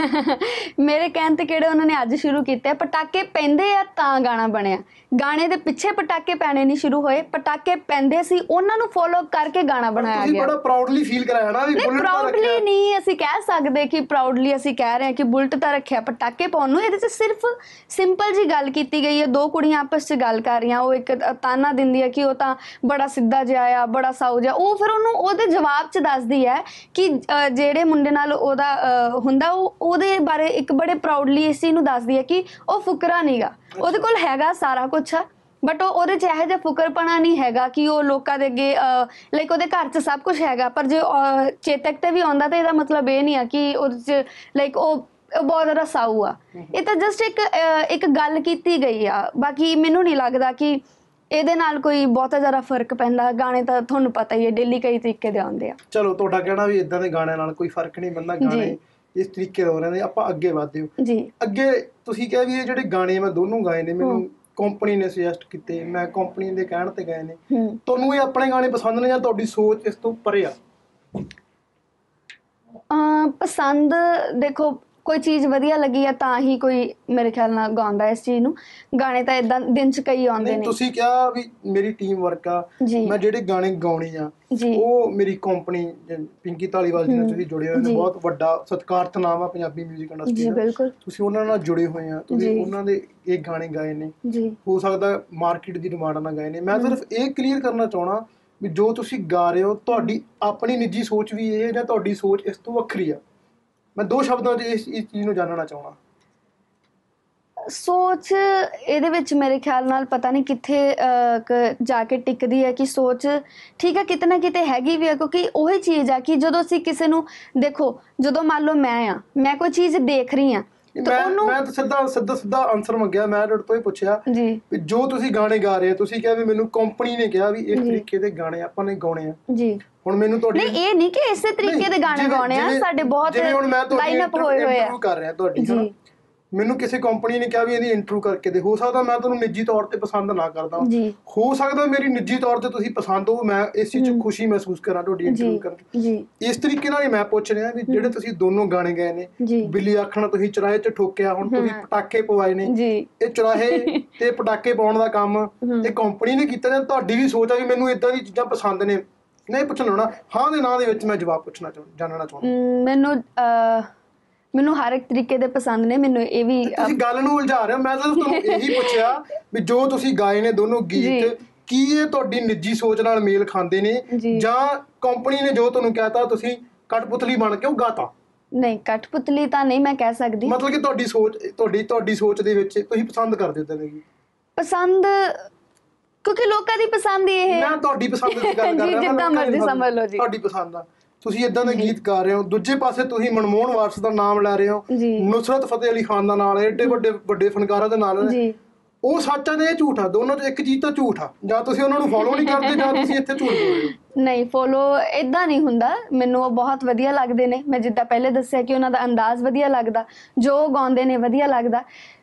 ਮੇਰੇ ਕਹਿਣ ਤੇ ਕਿਹੜੇ ਉਹਨਾਂ ਨੇ ਅੱਜ ਸ਼ੁਰੂ ਕੀਤੇ। ਪਟਾਕੇ ਪੈਂਦੇ ਆ ਤਾਂ ਗਾਣਾ ਬਣਿਆ, ਗਾਣੇ ਦੇ ਪਿੱਛੇ ਪਟਾਕੇ ਪੈਣੇ ਨਹੀਂ ਸ਼ੁਰੂ ਹੋਏ। ਪਟਾਕੇ ਪੈਂਦੇ ਸੀ, ਉਹਨਾਂ ਨੂੰ ਫੋਲੋ ਕਰਕੇ ਗਾਣਾ ਬਣਾਇਆ ਗਿਆ। ਤੁਸੀਂ ਬੜਾ ਪ੍ਰਾਊਡਲੀ ਫੀਲ ਕਰਾਇਆ ਨਾ ਵੀ ਬੁਲਟ ਤਾਂ ਰੱਖਿਆ। ਪ੍ਰਾਊਡਲੀ ਨਹੀਂ ਅਸੀਂ ਕਹਿ ਸਕਦੇ ਕਿ ਪ੍ਰਾਊਡਲੀ ਅਸੀਂ ਕਹਿ ਰਹੇ ਹਾਂ ਕਿ ਬੁਲਟ ਤਾਂ ਰੱਖਿਆ ਪਟਾਕੇ ਪਾਉਣ ਨੂੰ। ਇਹਦੇ 'ਚ ਸਿਰਫ ਸਿੰਪਲ ਜੀ ਗੱਲ ਕੀਤੀ ਗਈ ਹੈ। ਦੋ ਕੁੜੀਆਂ ਆਪਸ 'ਚ ਗੱਲ ਕਰ ਰਹੀਆਂ, ਉਹ ਇੱਕ ਤਾਨਾ ਦਿੰਦੀ ਹੈ ਕਿ ਉਹ ਤਾਂ ਬੜਾ ਸਿੱਧਾ ਜਿਹਾ ਆ, ਬੜਾ ਸਾਊ ਜਿਹਾ। ਉਹ ਫਿਰ ਉਹਨੂੰ ਉਹਦੇ ਜਵਾਬ 'ਚ ਦੱਸਦੀ ਹੈ ਕਿ ਜਿਹੜੇ ਮੁੰਡੇ ਨਾਲ ਉਹਦਾ ਹੁੰਦਾ ਉਹਦੇ ਬਾਰੇ ਇੱਕ ਬੜੇ ਪ੍ਰਾਊਡਲੀ ਇਸ ਚੀਜ਼ ਨੂੰ ਦੱਸਦੀ ਹੈ ਕਿ ਉਹ ਫੁਕਰਾ ਨੀਗਾ, ਉਹਦੇ ਕੋਲ ਹੈਗਾ ਸਾਰਾ ਕੁਛ ਆ, ਬਟ ਉਹਦੇ 'ਚ ਇਹੋ ਜਿਹਾ ਫੁਕਰਪਣਾ ਨਹੀਂ ਹੈਗਾ ਕਿ ਉਹ ਲੋਕਾਂ ਦੇ ਅੱਗੇ ਲਾਈਕ ਉਹਦੇ ਘਰ 'ਚ ਸਭ ਕੁਛ ਹੈਗਾ, ਪਰ ਜੇ ਚੇਤਕ ਤੇ ਵੀ ਆਉਂਦਾ ਤਾਂ ਇਹਦਾ ਮਤਲਬ ਇਹ ਨਹੀਂ ਆ ਕਿ ਉਹਦੇ 'ਚ ਲਾਈਕ ਉਹ ਬਹੁਤ ਜ਼ਿਆਦਾ ਸਾਊ ਆ। ਇਹ ਤਾਂ ਜਸਟ ਇੱਕ ਗੱਲ ਕੀਤੀ ਗਈ ਆ। ਬਾਕੀ ਮੈਨੂੰ ਨਹੀਂ ਲੱਗਦਾ ਕਿ ਇਹਦੇ ਨਾਲ ਕੋਈ ਬਹੁਤਾ ਜ਼ਿਆਦਾ ਫਰਕ ਪੈਂਦਾ। ਗਾਣੇ ਤਾਂ ਤੁਹਾਨੂੰ ਪਤਾ ਹੀ ਹੈ ਡੇਲੀ ਕਈ ਤਰੀਕੇ ਦੇ ਆਉਂਦੇ ਆ। ਚਲੋ, ਤੁਹਾਡਾ ਕਹਿਣਾ ਵੀ ਇਦਾਂ ਦੇ ਗਾਣਿਆਂ ਨਾਲ ਕੋਈ ਫਰਕ ਨਹੀਂ ਪੈਂਦਾ, ਗਾਣੇ ਇਸ ਤਰੀਕੇ ਦੇ ਹੋ ਰਹੇ ਨੇ। ਆਪਾਂ ਅੱਗੇ ਵਧਦੇ ਹੋ ਜੀ। ਅੱਗੇ ਤੁਸੀਂ ਕਿਹਾ ਵੀ ਇਹ ਜਿਹੜੇ ਗਾਣੇ ਮੈਂ ਦੋਨੋਂ ਗਾਏ ਨੇ ਮੈਨੂੰ ਕੰਪਨੀ ਨੇ ਸੁਜੈਸਟ ਕੀਤੇ, ਮੈਂ ਕੰਪਨੀ ਦੇ ਕਹਿਣ ਤੇ ਗਏ ਨੇ। ਤੁਹਾਨੂੰ ਇਹ ਆਪਣੇ ਗਾਣੇ ਪਸੰਦ ਨੇ ਜਾਂ ਤੁਹਾਡੀ ਸੋਚ ਇਸ ਤੋਂ ਪਰੇ ਆ? ਪਸੰਦ ਦੇਖੋ, ਕੋਈ ਚੀਜ਼ ਵਧੀਆ ਲੱਗੀ ਆ ਤਾਂ ਹੀ ਕੋਈ ਮੇਰੇ ਖਿਆਲ ਨਾਲ ਗਾਉਂਦਾ ਇਸ ਚੀਜ਼ ਨੂੰ। ਗਾਣੇ ਤਾਂ ਇਦਾਂ ਦਿਨ 'ਚ ਕਈ ਆਉਂਦੇ ਨੇ। ਤੁਸੀਂ ਕਿਹਾ ਵੀ ਮੇਰੀ ਟੀਮ ਵਰਕ ਆ, ਮੈਂ ਜਿਹੜੇ ਗਾਣੇ ਗਾਉਣੇ ਆ ਉਹ ਮੇਰੀ ਕੰਪਨੀ ਪਿੰਕੀ ਧਾਲੀਵਾਲ ਜੀ ਨਾਲ ਤੁਸੀਂ ਜੁੜੇ ਹੋਏ ਨੇ, ਬਹੁਤ ਵੱਡਾ ਸਤਿਕਾਰਤ ਨਾਮ ਆ ਪੰਜਾਬੀ 뮤직 ਇੰਡਸਟਰੀ ਦਾ, ਤੁਸੀਂ ਉਹਨਾਂ ਨਾਲ ਜੁੜੇ ਹੋਏ ਆ, ਤੁਸੀਂ ਉਹਨਾਂ ਦੇ ਇਹ ਗਾਣੇ ਗਾਏ ਨੇ, ਹੋ ਸਕਦਾ ਮਾਰਕੀਟ ਦੀ ਡਿਮਾਂਡ ਨਾਲ ਗਾਏ ਨੇ। ਮੈਂ ਸਿਰਫ ਇਹ ਕਲੀਅਰ ਕਰਨਾ ਚਾਹਣਾ ਵੀ ਜੋ ਤੁਸੀਂ ਗਾ ਰਹੇ ਹੋ ਤੁਹਾਡੀ ਆਪਣੀ ਨਿੱਜੀ ਸੋਚ ਵੀ ਇਹ ਜਾਂ ਤੁਹਾਡੀ ਸੋਚ ਇਸ ਤੋਂ ਵੱਖਰੀ ਆ? ਮੈਂ 2 ਸ਼ਬਦਾਂ 'ਚ ਇਸ ਚੀਜ਼ ਨੂੰ ਜਾਣਨਾ ਚਾਹਣਾ। ਸੋਚ ਇਹਦੇ ਵਿੱਚ ਮੇਰੇ ਖਿਆਲ ਨਾਲ ਪਤਾ ਨਹੀਂ ਕਿੱਥੇ ਜਾ ਕੇ ਟਿਕਦੀ ਹੈ ਕਿ ਸੋਚ ਠੀਕ ਹੈ ਕਿਤੇ ਨਾ ਕਿਤੇ ਹੈਗੀ ਵੀ ਹੈ, ਕਿਉਂਕਿ ਉਹੀ ਚੀਜ਼ ਆ ਕਿ ਜਦੋਂ ਅਸੀਂ ਕਿਸੇ ਨੂੰ ਦੇਖੋ, ਜਦੋਂ ਮੰਨ ਲਓ ਮੈਂ ਕੋਈ ਚੀਜ਼ ਦੇਖ ਰਹੀ ਹਾਂ, ਮੈਂ ਤਾਂ ਸਿੱਧਾ ਆਨਸਰ ਮੰਗਿਆ, ਮੈਂ ਤੁਹਾਡੇ ਤੋਂ ਹੀ ਪੁੱਛਿਆ ਵੀ ਜੋ ਤੁਸੀਂ ਗਾਣੇ ਗਾ ਰਹੇ ਹੋ, ਤੁਸੀਂ ਕਿਹਾ ਵੀ ਮੈਨੂੰ ਕੰਪਨੀ ਨੇ ਕਿਹਾ ਵੀ ਇਸ ਤਰੀਕੇ ਦੇ ਗਾਣੇ ਆਪਾਂ ਨੇ ਗਾਉਣੇ ਆ ਜੀ। ਹੁਣ ਮੈਨੂੰ ਤੁਹਾਡੀ ਨਹੀਂ ਇਹ ਨਹੀਂ ਕਿ ਇਸੇ ਤਰੀਕੇ ਦੇ ਗਾਣੇ ਗਾਉਣੇ ਆ, ਸਾਡੇ ਬਹੁਤ ਲਾਈਨ ਅਪ ਹੋਏ ਹੋਏ ਆ ਕਰ ਰਿਹਾ ਤੁਹਾਡੀ। ਮੈਨੂੰ ਕਿਸੇ ਕੰਪਨੀ ਨੇ ਕਿਹਾ ਵੀ ਇਹਦੀ ਇੰਟਰਵਿਊ ਕਰਕੇ ਦੇ, ਹੋ ਸਕਦਾ ਮੈਂ ਤੁਹਾਨੂੰ ਨਿੱਜੀ ਤੌਰ ਤੇ ਪਸੰਦ ਨਾ ਕਰਦਾ, ਹੋ ਸਕਦਾ ਮੇਰੀ ਨਿੱਜੀ ਤੌਰ ਤੇ ਤੁਸੀਂ ਪਸੰਦ ਹੋ, ਮੈਂ ਇਸ ਚੀਜ਼ 'ਚ ਖੁਸ਼ੀ ਮਹਿਸੂਸ ਕਰਾਂ ਤੁਹਾਡੀ ਇੰਟਰਵਿਊ ਕਰਕੇ। ਇਸ ਤਰੀਕੇ ਨਾਲ ਹੀ ਮੈਂ ਪੁੱਛ ਰਿਹਾ ਵੀ ਜਿਹੜੇ ਤੁਸੀਂ ਦੋਨੋਂ ਗਾਣੇ ਗਏ ਨੇ, ਬਿੱਲੀ ਆਖਣਾ ਤੁਸੀਂ ਚੁਰਾਹੇ 'ਚ ਠੋਕਿਆ, ਹੁਣ ਤੁਸੀਂ ਪਟਾਕੇ ਪਵਾਏ ਨੇ, ਇਹ ਚੁਰਾਹੇ ਤੇ ਪਟਾਕੇ ਪਾਉਣ ਦਾ ਕੰਮ ਇਹ ਕੰਪਨੀ ਨੇ ਕੀਤਾ ਜਾਂ ਤੁਹਾਡੀ ਵੀ ਸੋਚ ਆ ਵੀ ਮੈਨੂੰ ਏਦਾਂ ਦੀ ਚੀਜ਼ਾਂ ਪਸੰਦ ਨੇ? ਨਹੀਂ ਪੁੱਛਣਾ ਹੋਣਾ, ਹਾਂ ਦੇ ਨਾਂ ਦੇ ਵਿੱਚ ਮੈਂ ਜਵਾਬ ਜਾਣਨਾ ਚਾਹੁੰਦਾ। ਮੈਨੂੰ ਹਰ ਇੱਕ ਤਰੀਕੇ ਦੇ ਪਸੰਦ ਨੇ। ਮੈਨੂੰ ਇਹ ਵੀ ਤੁਸੀਂ ਗੱਲ ਨੂੰ ਉਲਝਾ ਰਹੇ ਹੋ, ਮੈਂ ਤਾਂ ਤੁਹਾਨੂੰ ਇਹੀ ਪੁੱਛਿਆ ਵੀ ਜੋ ਤੁਸੀਂ ਗਾਏ ਨੇ ਦੋਨੋਂ ਗੀਤ, ਕੀ ਇਹ ਤੁਹਾਡੀ ਨਿੱਜੀ ਸੋਚ ਨਾਲ ਮੇਲ ਖਾਂਦੇ ਨੇ ਜਾਂ ਕੰਪਨੀ ਨੇ ਜੋ ਤੁਹਾਨੂੰ ਕਹਿਤਾ ਤੁਸੀਂ ਕਠਪੁਤਲੀ ਬਣ ਕੇ ਉਹ ਗਾਤਾ? ਨਹੀਂ, ਕਠਪੁਤਲੀ ਤਾਂ ਨਹੀਂ ਮੈਂ ਕਹਿ ਸਕਦੀ। ਮਤਲਬ ਕਿ ਤੁਹਾਡੀ ਸੋਚ ਦੇ ਵਿੱਚ ਤੁਸੀਂ ਪਸੰਦ ਕਰਦੇ ਹੋ ਤਾਂ? ਪਸੰਦ ਕਿਉਂਕਿ ਲੋਕਾਂ ਦੀ ਪਸੰਦ ਹੀ ਇਹ, ਮੈਂ ਤੁਹਾਡੀ ਪਸੰਦ ਦੀ ਗੱਲ ਕਰ ਰਿਹਾ, ਜਿੱਦਾਂ ਮਰਜ਼ੀ ਸਮਝ ਲਓ ਜੀ, ਤੁਹਾਡੀ ਪਸੰਦ ਆ। ਤੁਸੀਂ ਇਦਾਂ ਦੇ ਗੀਤ ਗਾ ਰਹੇ ਹੋ, ਦੂਜੇ ਪਾਸੇ ਤੁਸੀਂ ਮਨਮੋਹਨ ਵਾਰਸ ਦਾ ਨਾਮ ਲੈ ਰਹੇ ਹੋ, ਨੁਸਰਤ ਫਤਿਹ ਅਲੀ ਖਾਨ ਦਾ ਨਾਲ, ਏਡੇ ਵੱਡੇ ਫਨਕਾਰਾਂ ਦੇ ਨਾਲ, ਉਹ ਸੱਚ ਆ ਤੇ ਇਹ ਝੂਠ ਆ? ਦੋਨਾਂ 'ਚ ਇੱਕ ਚੀਜ਼ ਤਾਂ ਝੂਠ ਆ, ਜਾਂ ਤੁਸੀਂ ਉਹਨਾਂ ਨੂੰ ਫੋਲੋ ਨਹੀਂ ਕਰਦੇ ਜਾਂ ਤੁਸੀਂ ਇੱਥੇ ਝੂਠ ਬੋਲ ਰਹੇ ਹੋ। ਨਹੀਂ, ਫੋਲੋ ਏਦਾਂ ਨਹੀਂ ਹੁੰਦਾ। ਮੈਨੂੰ ਉਹ ਬਹੁਤ ਵਧੀਆ ਲੱਗਦੇ ਨੇ, ਮੈਂ ਜਿੱਦਾਂ ਪਹਿਲੇ ਦੱਸਿਆ ਕਿ ਉਹਨਾਂ ਦਾ ਅੰਦਾਜ਼ ਵਧੀਆ ਲੱਗਦਾ, ਜੋ ਗਾਉਂਦੇ ਨੇ ਵਧੀਆ ਲੱਗਦਾ।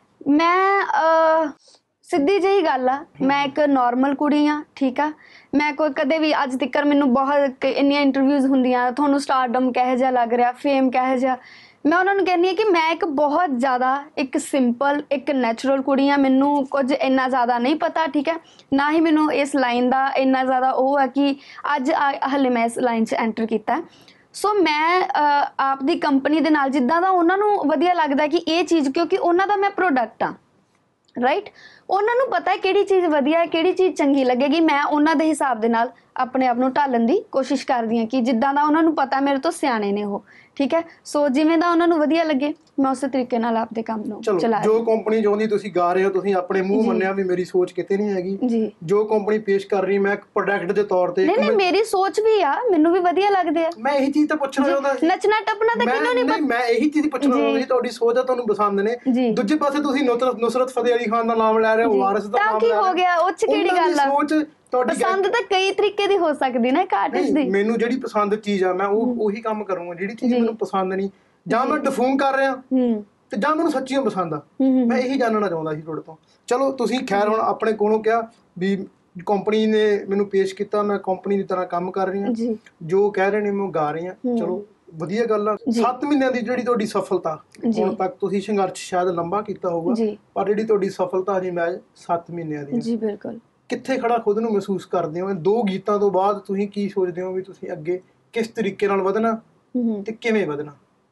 ਮੈਂ ਸਿੱਧੀ ਜਿਹੀ ਗੱਲ ਆ, ਮੈਂ ਇੱਕ ਨੋਰਮਲ ਕੁੜੀ ਆ, ਠੀਕ ਆ। ਮੈਂ ਕੋਈ ਕਦੇ ਵੀ ਅੱਜ ਤੱਕ ਮੈਨੂੰ ਬਹੁਤ ਇੰਨੀਆਂ ਇੰਟਰਵਿਊਜ਼ ਹੁੰਦੀਆਂ, ਤੁਹਾਨੂੰ ਸਟਾਰਡਮ ਕਿਹੋ ਜਿਹਾ ਲੱਗ ਰਿਹਾ, ਫੇਮ ਕਿਹੋ ਜਿਹਾ, ਮੈਂ ਉਹਨਾਂ ਨੂੰ ਕਹਿੰਦੀ ਹਾਂ ਕਿ ਮੈਂ ਇੱਕ ਬਹੁਤ ਜ਼ਿਆਦਾ ਇੱਕ ਸਿੰਪਲ ਇੱਕ ਨੈਚੁਰਲ ਕੁੜੀ ਹਾਂ। ਮੈਨੂੰ ਕੁਝ ਇੰਨਾ ਜ਼ਿਆਦਾ ਨਹੀਂ ਪਤਾ, ਠੀਕ ਹੈ, ਨਾ ਹੀ ਮੈਨੂੰ ਇਸ ਲਾਈਨ ਦਾ ਇੰਨਾ ਜ਼ਿਆਦਾ ਉਹ ਹੈ ਕਿ ਅੱਜ ਹਲੇ ਮੈਂ ਇਸ ਲਾਈਨ 'ਚ ਐਂਟਰ ਕੀਤਾ। ਸੋ ਮੈਂ ਆਪ ਦੀ ਕੰਪਨੀ ਦੇ ਨਾਲ ਜਿੱਦਾਂ ਦਾ ਉਹਨਾਂ ਨੂੰ ਵਧੀਆ ਲੱਗਦਾ ਕਿ ਇਹ ਚੀਜ਼, ਕਿਉਂਕਿ ਉਹਨਾਂ ਦਾ ਮੈਂ ਪ੍ਰੋਡਕਟ ਹਾਂ, ਰਾਈਟ, ਉਹਨਾਂ ਨੂੰ ਪਤਾ ਕਿਹੜੀ ਚੀਜ਼ ਵਧੀਆ ਹੈ, ਕਿਹੜੀ ਚੀਜ਼ ਚੰਗੀ ਲੱਗੇਗੀ। ਮੈਂ ਉਹਨਾਂ ਦੇ ਹਿਸਾਬ ਦੇ ਨਾਲ ਆਪਣੇ ਆਪ ਨੂੰ ਢਾਲਣ ਦੀ ਕੋਸ਼ਿਸ਼ ਕਰਦੀ ਹਾਂ ਕਿ ਜਿੱਦਾਂ ਦਾ ਉਹਨਾਂ ਨੂੰ ਪਤਾ ਮੇਰੇ ਤੋਂ ਸਿਆਣੇ ਨੇ ਉਹ, ਠੀਕ ਹੈ। ਸੋ ਜਿਵੇਂ ਦਾ ਉਹਨਾਂ ਨੂੰ ਵਧੀਆ ਲੱਗੇ ਮੈਂ ਉਸੇ ਤਰੀਕੇ ਨਾਲ ਆਪਦੇ ਕੰਮ ਨੂੰ ਚਲਾ। ਜੋ ਕੰਪਨੀ ਚਾਹੁੰਦੀ ਤੁਸੀਂ ਗਾ ਰਹੇ ਹੋ, ਤੁਸੀਂ ਆਪਣੇ ਮੂੰਹ ਮੰਨਿਆ ਵੀ ਮੇਰੀ ਸੋਚ ਕਿਤੇ ਨਹੀਂ ਹੈਗੀ, ਜੋ ਕੰਪਨੀ ਪੇਸ਼ ਕਰ ਰਹੀ ਮੈਂ ਇੱਕ ਪ੍ਰੋਡਕਟ ਦੇ ਤੌਰ ਤੇ। ਨਹੀਂ, ਮੇਰੀ ਸੋਚ ਵੀ ਆ, ਮੈਨੂੰ ਵੀ ਵਧੀਆ ਲੱਗਦੇ ਆ। ਮੈਂ ਇਹੀ ਚੀਜ਼ ਤਾਂ ਪੁੱਛਣਾ ਚਾਹੁੰਦਾ, ਨੱਚਣਾ ਟੱਪਣਾ ਤਾਂ ਕਿਹਨੂੰ ਨਹੀਂ। ਮੈਂ ਇਹੀ ਚੀਜ਼ ਪੁੱਛਣਾ ਚਾਹੁੰਦਾ ਜੀ, ਤੁਹਾਡੀ ਸੋਚ ਆ, ਤੁਹਾਨੂੰ ਪਸੰਦ ਨੇ। ਦੂਜੇ ਪਾਸੇ ਤੁਸੀਂ ਨੁਸਰਤ ਫਤਿਹ ਅਲੀ ਖਾਨ ਦਾ ਨਾਮ ਲੈ ਰਹੇ ਹੋ, ਵਾਰਿਸ ਦਾ ਨਾਮ ਲੈ ਰਹੇ ਹੋ, ਹੋ ਗਿਆ ਉਹ 'ਚ ਕਿਹੜੀ ਗੱਲ ਆ? ਸੋਚ ਪਸੰਦ ਤਾਂ ਕਈ ਤਰੀਕੇ ਦੀ ਹੋ ਸਕਦੀ ਨਾ ਇੱਕ ਆਰਟਿਸਟ ਦੀ। ਮੈਨੂੰ ਜਿਹੜੀ ਪਸੰਦ ਚੀਜ਼ ਆ ਮੈਂ ਉਹੀ ਕੰਮ ਕਰੂੰਗਾ। ਜਿਹੜੀ ਚੀਜ਼ ਮੈਨੂੰ ਪਸੰਦ ਨਹੀਂ, ਜਾਂ ਮੈਂ ਡਿਫੂਮ ਕਰ ਰਿਹਾ ਤੇ ਜਾਂ ਮੈਨੂੰ ਸੱਚੀਓ ਪਸੰਦ ਆ, ਮੈਂ ਇਹੀ ਜਾਣਨਾ ਚਾਹੁੰਦਾ ਸੀ ਤੁਹਾਡੇ ਤੋਂ। ਚਲੋ ਤੁਸੀਂ ਖੈਰ ਹੁਣ ਆਪਣੇ ਕੋਲੋਂ ਕਿਹਾ ਵੀ ਕੰਪਨੀ ਨੇ ਮੈਨੂੰ ਪੇਸ਼ ਕੀਤਾ, ਮੈਂ ਕੰਪਨੀ ਦੀ ਤਰ੍ਹਾਂ ਕੰਮ ਕਰ ਰਹੀ ਹਾਂ, ਜੋ ਕਹਿ ਰਹੇ ਨੇ ਮੈਂ ਗਾ ਰਹੀ ਹਾਂ, ਚਲੋ ਵਧੀਆ ਗੱਲ ਆ। 7 ਮਹੀਨਿਆਂ ਦੀ ਜਿਹੜੀ ਤੁਹਾਡੀ ਸਫਲਤਾ, ਹੁਣ ਤੱਕ ਤੁਸੀਂ ਸੰਘਰਸ਼ ਸ਼ਾਇਦ ਲੰਬਾ ਕੀਤਾ ਹੋਊਗਾ, ਪਰ ਜਿਹੜੀ ਤੁਹਾਡੀ ਸਫਲਤਾ ਜੀ ਮੈਂ 7 ਮਹੀਨਿਆਂ ਦੀ, ਜੀ ਬਿਲਕੁਲ, ਕਿੱਥੇ ਖੜਾ ਖੁਦ ਨੂੰ ਮਹਿਸੂਸ ਕਰਦੇ ਹੋ? 2 ਗੀਤਾਂ ਤੋਂ ਬਾਅਦ ਤੁਸੀਂ ਕੀ ਸੋਚਦੇ ਹੋ ਵੀ ਤੁਸੀਂ ਅੱਗੇ ਕਿਸ ਤਰੀਕੇ ਨਾਲ ਵਧਣਾ ਤੇ ਕਿਵੇਂ ਵਧਣਾ?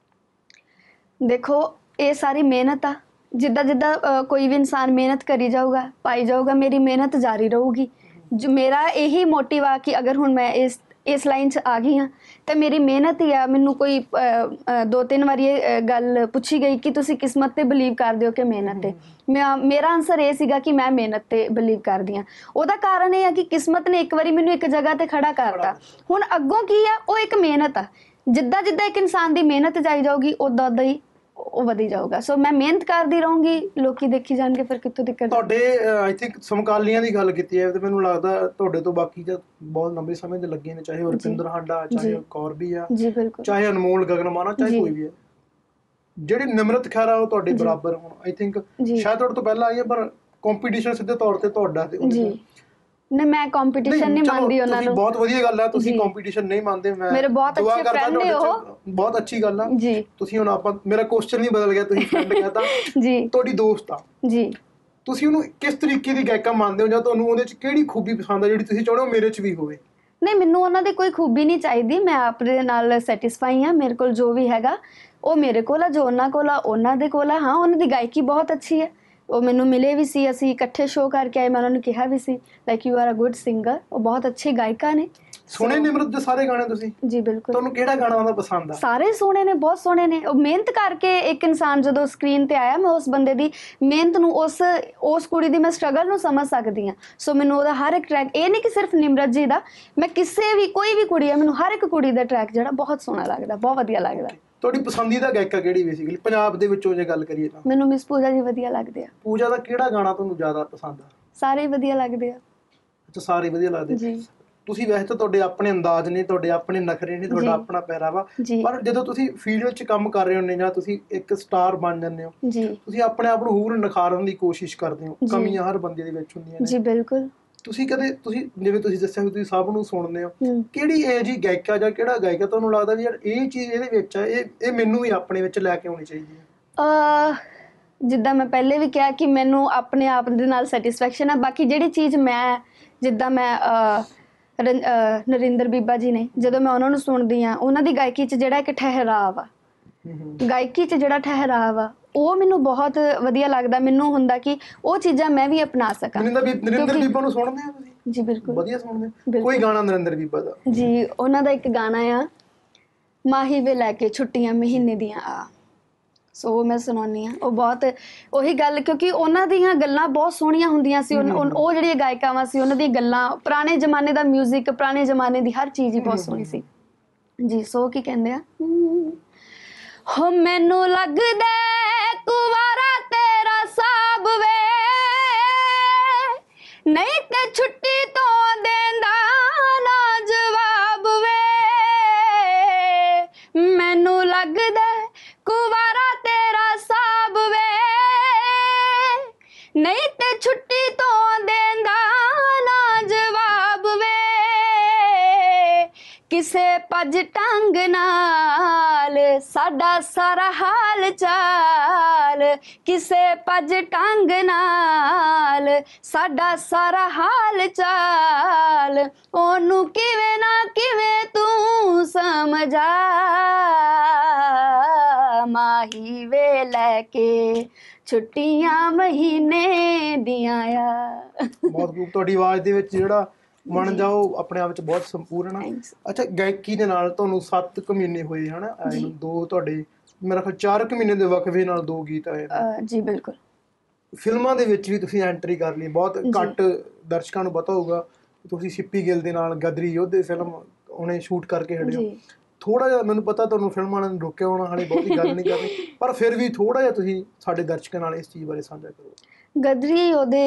ਦੇਖੋ, ਇਹ ਸਾਰੀ ਮਿਹਨਤ ਆ। ਜਿੱਦਾਂ ਜਿੱਦਾਂ ਕੋਈ ਵੀ ਇਨਸਾਨ ਮਿਹਨਤ ਕਰੀ ਜਾਊਗਾ, ਪਾਈ ਜਾਊਗਾ, ਮੇਰੀ ਮਿਹਨਤ ਜਾਰੀ ਰਹੂਗੀ। ਜੋ ਮੇਰਾ ਇਹੀ ਮੋਟਿਵ ਆ ਕਿ ਅਗਰ ਹੁਣ ਮੈਂ ਇਸ ਲਾਈਨ 'ਚ ਆ ਗਈ ਹਾਂ ਤਾਂ ਮੇਰੀ ਮਿਹਨਤ ਹੀ ਆ। ਮੈਨੂੰ ਕੋਈ 2-3 ਵਾਰੀ ਇਹ ਗੱਲ ਪੁੱਛੀ ਗਈ ਕਿ ਤੁਸੀਂ ਕਿਸਮਤ 'ਤੇ ਬਿਲੀਵ ਕਰਦੇ ਹੋ ਕਿ ਮਿਹਨਤ 'ਤੇ? ਮੇਰਾ ਆਨਸਰ ਇਹ ਸੀਗਾ ਕਿ ਮੈਂ ਮਿਹਨਤ 'ਤੇ ਬਿਲੀਵ ਕਰਦੀ ਹਾਂ। ਉਹਦਾ ਕਾਰਨ ਇਹ ਆ ਕਿ ਕਿਸਮਤ ਨੇ ਇੱਕ ਵਾਰੀ ਮੈਨੂੰ ਇੱਕ ਜਗ੍ਹਾ 'ਤੇ ਖੜਾ ਕਰਤਾ, ਹੁਣ ਅੱਗੋਂ ਕੀ ਆ, ਉਹ ਇੱਕ ਮਿਹਨਤ ਆ। ਜਿੱਦਾਂ ਜਿੱਦਾਂ ਇੱਕ ਇਨਸਾਨ ਦੀ ਮਿਹਨਤ ਜਾਈ ਜਾਊਗੀ ਉੱਦਾਂ ਉੱਦਾਂ ਹੀ ਉਹ ਵਧੀ ਜਾਊਗਾ। ਸੋ ਮੈਂ ਮਿਹਨਤ ਕਰਦੀ ਰਹੂੰਗੀ, ਲੋਕੀ ਦੇਖੀ ਜਾਣਗੇ ਫਿਰ ਕਿੱਥੋਂ ਦਿੱਕਤ। ਤੁਹਾਡੇ ਆਈ ਥਿੰਕ ਸਮਕਾਲੀਆਂ ਦੀ ਗੱਲ ਕੀਤੀ ਹੈ ਤੇ ਮੈਨੂੰ ਲੱਗਦਾ ਤੁਹਾਡੇ ਤੋਂ ਬਾਕੀ ਜਾਂ ਬਹੁਤ ਲੰਬੇ ਸਮੇਂ ਦੇ ਲੱਗੇ ਨੇ, ਚਾਹੇ ਰੁਪਿੰਦਰ ਹਾਂਡਾ, ਚਾਹੇ ਕੌਰ ਵੀ ਆ, ਚਾਹੇ ਅਨਮੋਲ ਗਗਨਮਾਨਾ, ਚਾਹੇ ਕੋਈ ਵੀ ਹੈ। ਜਿਹੜੇ ਨਿਮਰਤ ਖਹਿਰਾ ਉਹ ਤੁਹਾਡੇ ਬਰਾਬਰ ਹੁਣ ਆਈ ਥਿੰਕ ਸ਼ਾਇਦ ਤੁਹਾਡੇ ਤੋਂ ਪਹਿਲਾਂ ਆਈ ਹੈ, ਪਰ ਕੰਪੀਟੀਸ਼ਨ ਸਿੱਧੇ ਤੌਰ ਤੇ ਤੁਹਾਡਾ ਤੇ ਨਹੀਂ, ਮੈਂ ਕੰਪੀਟੀਸ਼ਨ ਨਹੀਂ ਮੰਨਦੀ ਉਹਨਾਂ ਨੂੰ। ਬਹੁਤ ਵਧੀਆ ਗੱਲ ਆ, ਤੁਸੀਂ ਕੰਪੀਟੀਸ਼ਨ ਨਹੀਂ ਮੰਨਦੇ। ਮੈਂ ਮੇਰੇ ਬਹੁਤ ਅੱਛੇ ਫਰੈਂਡ ਨੇ ਉਹ, ਬਹੁਤ ਅੱਛੀ ਗੱਲ ਆ ਜੀ। ਤੁਸੀਂ ਹੁਣ ਆਪਾਂ ਮੇਰਾ ਕੁਐਸਚਨ ਨਹੀਂ ਬਦਲ ਗਿਆ, ਤੁਸੀਂ ਫਰੈਂਡ ਕਹਤਾ ਜੀ। ਤੁਹਾਡੀ ਦੋਸਤ ਆ ਜੀ, ਤੁਸੀਂ ਉਹਨੂੰ ਕਿਸ ਤਰੀਕੇ ਦੀ ਗਾਇਕਾ ਮੰਨਦੇ ਹੋ, ਜਾਂ ਤੁਹਾਨੂੰ ਉਹਦੇ ਚ ਕਿਹੜੀ ਖੂਬੀ ਪਸੰਦ ਆ ਜਿਹੜੀ ਤੁਸੀਂ ਚਾਹੁੰਦੇ ਹੋ ਮੇਰੇ ਚ ਵੀ ਹੋਵੇ? ਨਹੀਂ, ਮੈਨੂੰ ਉਹਨਾਂ ਦੀ ਕੋਈ ਖੂਬੀ ਨਹੀਂ ਚਾਹੀਦੀ, ਮੈਂ ਆਪਣੇ ਨਾਲ ਸੈਟੀਸਫਾਈ ਹਾਂ। ਮੇਰੇ ਕੋਲ ਜੋ ਵੀ ਹੈਗਾ ਉਹ ਮੇਰੇ ਕੋਲ ਆ, ਜੋ ਉਹਨਾਂ ਕੋਲ ਆ ਉਹਨਾਂ ਦੇ ਕੋਲ ਆ। ਹਾਂ, ਉਹਨਾਂ ਦੀ ਗਾਇਕੀ ਬਹੁਤ ਅੱਛੀ ਹੈ, ਉਹ ਮੈਨੂੰ ਮਿਲੇ ਵੀ ਸੀ, ਅਸੀਂ ਇਕੱਠੇ ਸ਼ੋਅ ਕਰਕੇ ਆਏ, ਮੈਂ ਉਹਨਾਂ ਨੂੰ ਕਿਹਾ ਵੀ ਸੀ like you are a good singer. ਉਹ ਬਹੁਤ ਅੱਛੇ ਗਾਇਕਾ ਨੇ। ਸੁਣੇ ਨਿਮਰਤ ਦੇ ਸਾਰੇ ਗਾਣੇ ਤੁਸੀਂ? ਜੀ ਬਿਲਕੁਲ। ਤੁਹਾਨੂੰ ਕਿਹੜਾ ਗਾਣਾ ਉਹਦਾ ਪਸੰਦ ਆ? ਸਾਰੇ ਸੋਹਣੇ ਨੇ, ਬਹੁਤ ਸੋਹਣੇ ਨੇ। ਉਹ ਮਿਹਨਤ ਕਰਕੇ ਇੱਕ ਇਨਸਾਨ ਜਦੋਂ ਸਕਰੀਨ ਤੇ ਆਇਆ, ਮੈਂ ਉਸ ਬੰਦੇ ਦੀ ਮਿਹਨਤ ਨੂੰ, ਉਸ ਕੁੜੀ ਦੀ ਮੈਂ ਸਟਰਗਲ ਨੂੰ ਸਮਝ ਸਕਦੀ ਹਾਂ। ਸੋ ਮੈਨੂੰ ਉਹਦਾ ਹਰ ਇੱਕ ਟਰੈਕ, ਇਹ ਨਹੀਂ ਕਿ ਸਿਰਫ ਨਿਮਰਤ ਜੀ ਦਾ, ਮੈਂ ਕਿਸੇ ਵੀ ਕੋਈ ਵੀ ਕੁੜੀ ਹੈ, ਮੈਨੂੰ ਹਰ ਇੱਕ ਕੁੜੀ ਦਾ ਟਰੈਕ ਜਿਹੜਾ ਬਹੁਤ ਸੋਹਣਾ ਲੱਗਦਾ, ਬਹੁਤ ਵਧੀਆ ਲੱਗਦਾ। ਤੁਹਾਡੀ ਪਸੰਦੀਦਾ ਗਾਇਕਾ ਕਿਹੜੀ ਬੇਸਿਕਲੀ ਪੰਜਾਬ ਦੇ ਵਿੱਚੋਂ ਜੇ ਗੱਲ ਕਰੀਏ ਤਾਂ? ਮੈਨੂੰ ਮਿਸ ਪੂਜਾ ਜੀ ਵਧੀਆ ਲੱਗਦੇ ਆ। ਪੂਜਾ ਦਾ ਕਿਹੜਾ ਗਾਣਾ ਤੁਹਾਨੂੰ ਜ਼ਿਆਦਾ ਪਸੰਦ ਆ? ਸਾਰੇ ਵਧੀਆ ਲੱਗਦੇ ਆ। ਅੱਛਾ, ਸਾਰੇ ਵਧੀਆ ਲੱਗਦੇ ਜੀ। ਤੁਸੀਂ ਵੈਸੇ ਤਾਂ ਤੁਹਾਡੇ ਆਪਣੇ ਅੰਦਾਜ਼ ਨੇ, ਤੁਹਾਡੇ ਆਪਣੇ ਨਖਰੇ ਨੇ, ਤੁਹਾਡਾ ਆਪਣਾ ਪਹਿਰਾਵਾ, ਪਰ ਜਦੋਂ ਤੁਸੀਂ ਫੀਲਡ ਵਿੱਚ ਕੰਮ ਕਰ ਰਹੇ ਹੁੰਦੇ ਜਾਂ ਤੁਸੀਂ ਇੱਕ ਸਟਾਰ ਬਣ ਜਾਂਦੇ ਹੋ, ਤੁਸੀਂ ਆਪਣੇ ਆਪ ਨੂੰ ਹੋਰ ਨਿਖਾਰਨ ਦੀ ਕੋਸ਼ਿਸ਼ ਕਰਦੇ ਹੋ। ਕਮੀਆਂ ਹਰ ਬੰਦੇ ਦੇ ਵਿੱਚ ਹੁੰਦੀਆਂ ਨੇ। ਜੀ ਬਿਲਕੁਲ। ਤੁਸੀਂ ਜਿਵੇਂ ਤੁਸੀਂ ਦੱਸਿਆ ਤੁਸੀਂ ਸਭ ਨੂੰ ਸੁਣਦੇ ਹੋ, ਕਿਹੜੀ ਇਹ ਜੀ ਗਾਇਕਾ ਜਾਂ ਕਿਹੜਾ ਗਾਇਕਾ ਤੁਹਾਨੂੰ ਲੱਗਦਾ ਵੀ ਯਾਰ ਇਹ ਚੀਜ਼ ਇਹਦੇ ਵਿੱਚ ਆ, ਇਹ ਮੈਨੂੰ ਵੀ ਆਪਣੇ ਵਿੱਚ ਲੈ ਕੇ ਆਉਣੀ ਚਾਹੀਦੀ ਹੈ? ਜਿੱਦਾਂ ਮੈਂ ਪਹਿਲੇ ਵੀ ਕਿਹਾ ਕਿ ਮੈਨੂੰ ਆਪਣੇ ਆਪ ਦੇ ਨਾਲ ਸੈਟੀਸਫੈਕਸ਼ਨ ਆ। ਬਾਕੀ ਜਿਹੜੀ ਚੀਜ਼ ਮੈਂ, ਜਿੱਦਾਂ ਮੈਂ ਨਰਿੰਦਰ ਬੀਬਾ ਜੀ ਨੇ, ਜਦੋਂ ਮੈਂ ਉਹਨਾਂ ਨੂੰ ਸੁਣਦੀ ਹਾਂ, ਉਹਨਾਂ ਦੀ ਗਾਇਕੀ 'ਚ ਜਿਹੜਾ ਇੱਕ ਠਹਿਰਾਵ ਆ, ਗਾਇਕੀ 'ਚ ਜਿਹੜਾ ਠਹਿਰਾਵ ਆ, ਉਹ ਮੈਨੂੰ ਬਹੁਤ ਵਧੀਆ ਲੱਗਦਾ। ਮੈਨੂੰ ਹੁੰਦਾ ਕਿ ਉਹ ਚੀਜ਼ਾਂ ਮੈਂ ਵੀ ਅਪਣਾ ਸਕਾਂ। ਨਰਿੰਦਰ ਬੀਬਾ ਨੂੰ ਸੁਣਦੇ ਹੋ ਤੁਸੀਂ? ਜੀ ਬਿਲਕੁਲ, ਵਧੀਆ ਸੁਣਦੇ। ਕੋਈ ਗਾਣਾ ਨਰਿੰਦਰ ਬੀਬਾ ਦਾ? ਜੀ, ਉਹਨਾਂ ਦਾ ਇੱਕ ਗਾਣਾ ਆ, ਮਾਹੀ ਵੇ ਲੈ ਕੇ ਛੁੱਟੀਆਂ ਮਹੀਨੇ ਦੀਆਂ ਆ। ਸੋ ਉਹ ਮੈਂ ਸੁਣਾਉਂਦੀ ਹਾਂ। ਉਹ ਬਹੁਤ ਉਹੀ ਗੱਲ, ਕਿਉਂਕਿ ਉਹਨਾਂ ਦੀਆਂ ਗੱਲਾਂ ਬਹੁਤ ਸੋਹਣੀਆਂ ਹੁੰਦੀਆਂ ਸੀ। ਉਹ ਜਿਹੜੀਆਂ ਗਾਇਕਾਵਾਂ ਸੀ, ਉਹਨਾਂ ਦੀਆਂ ਗੱਲਾਂ, ਪੁਰਾਣੇ ਜ਼ਮਾਨੇ ਦਾ ਮਿਊਜ਼ਿਕ, ਪੁਰਾਣੇ ਜ਼ਮਾਨੇ ਦੀ ਹਰ ਚੀਜ਼ ਹੀ ਬਹੁਤ ਸੋਹਣੀ ਸੀ। ਜੀ। ਸੋ ਕੀ ਕਹਿੰਦੇ ਆ, ਹੋ ਮੈਨੂੰ ਲੱਗਦਾ ਕੁਵਾਰਾ ਤੇਰਾ ਸਾਬ ਵੇ, ਨਹੀਂ ਤੇ ਛੁੱਟੀ ਤੋਂ ਦੇਂਦਾ ਨਾ ਜਵਾਬ ਵੇ। ਮੈਨੂੰ ਲੱਗਦਾ ਕੁਵਾਰਾ ਤੇਰਾ ਸਾਬ ਵੇ, ਨਹੀਂ ਤੇ ਛੁੱਟੀ ਤੋਂ ਦੇਂਦਾ ਨਾ ਜਵਾਬ ਵੇ। ਕਿਸੇ ਪੱਜ ਟੰਗ ਨਾਲ ਸਾਡਾ ਸਾਰਾ ਹਾਲ ਚਾਲ, ਕਿਸੇ ਪੱਜ ਟੰਗ ਨਾਲ ਸਾਡਾ ਸਾਰਾ ਹਾਲ ਚਾਲ, ਉਹਨੂੰ ਕਿਵੇਂ ਨਾ ਕਿਵੇਂ ਤੂੰ ਸਮਝਾ, ਮਾਹੀ ਵੇ ਲੈ ਕੇ ਛੁੱਟੀਆਂ ਮਹੀਨੇ ਦੀਆਂ ਆ। ਬਹੁਤ ਖੂਬ। ਤੁਹਾਡੀ ਆਵਾਜ਼ ਦੇ ਵਿੱਚ ਜਿਹੜਾ ਮਨ ਜਾਓ ਆਪਣੇ ਆਪ ਵਿੱਚ ਬਹੁਤ ਸੰਪੂਰਨ ਆ। ਅੱਛਾ, ਗਾਇਕੀ ਦੇ ਨਾਲ ਤੁਹਾਨੂੰ 7 ਕੁ ਮਹੀਨੇ ਹੋਏ ਹਨਾ ਆਏ ਨੂੰ, 2 ਤੁਹਾਡੇ ਮੇਰਾ ਖਿਆਲ 4 ਕੁ ਮਹੀਨੇ ਦੇ ਵਕਫੇ ਨਾਲ 2 ਗੀਤ ਆਏ। ਜੀ ਬਿਲਕੁਲ। ਫਿਲਮਾਂ ਦੇ ਵਿੱਚ ਵੀ ਤੁਸੀਂ ਐਂਟਰੀ ਕਰ ਲਈ। ਬਹੁਤ ਘੱਟ ਦਰਸ਼ਕਾਂ ਨੂੰ ਪਤਾ ਹੋਊਗਾ ਤੁਸੀਂ ਸਿੱਪੀ ਗਿੱਲ ਦੇ ਨਾਲ ਗਦਰੀ ਯੋਧੇ ਫਿਲਮ ਉਹਨੇ ਸ਼ੂਟ ਕਰਕੇ ਹਟਿਓ। ਥੋੜਾ ਜਿਹਾ ਮੈਨੂੰ ਪਤਾ ਤੁਹਾਨੂੰ ਫਿਲਮਾਂ ਨੇ ਰੋਕਿਆ ਹੋਣਾ, ਹਾਲੇ ਬਹੁਤੀ ਗੱਲ ਨਹੀਂ ਕਰਨੀ, ਪਰ ਫਿਰ ਵੀ ਥੋੜਾ ਜਿਹਾ ਤੁਸੀਂ ਸਾਡੇ ਦਰਸ਼ਕਾਂ ਨਾਲ ਇਸ ਚੀਜ਼ ਬਾਰੇ ਸਾਂਝਾ ਕਰੋ। ਗਦਰੀ ਯੋਧੇ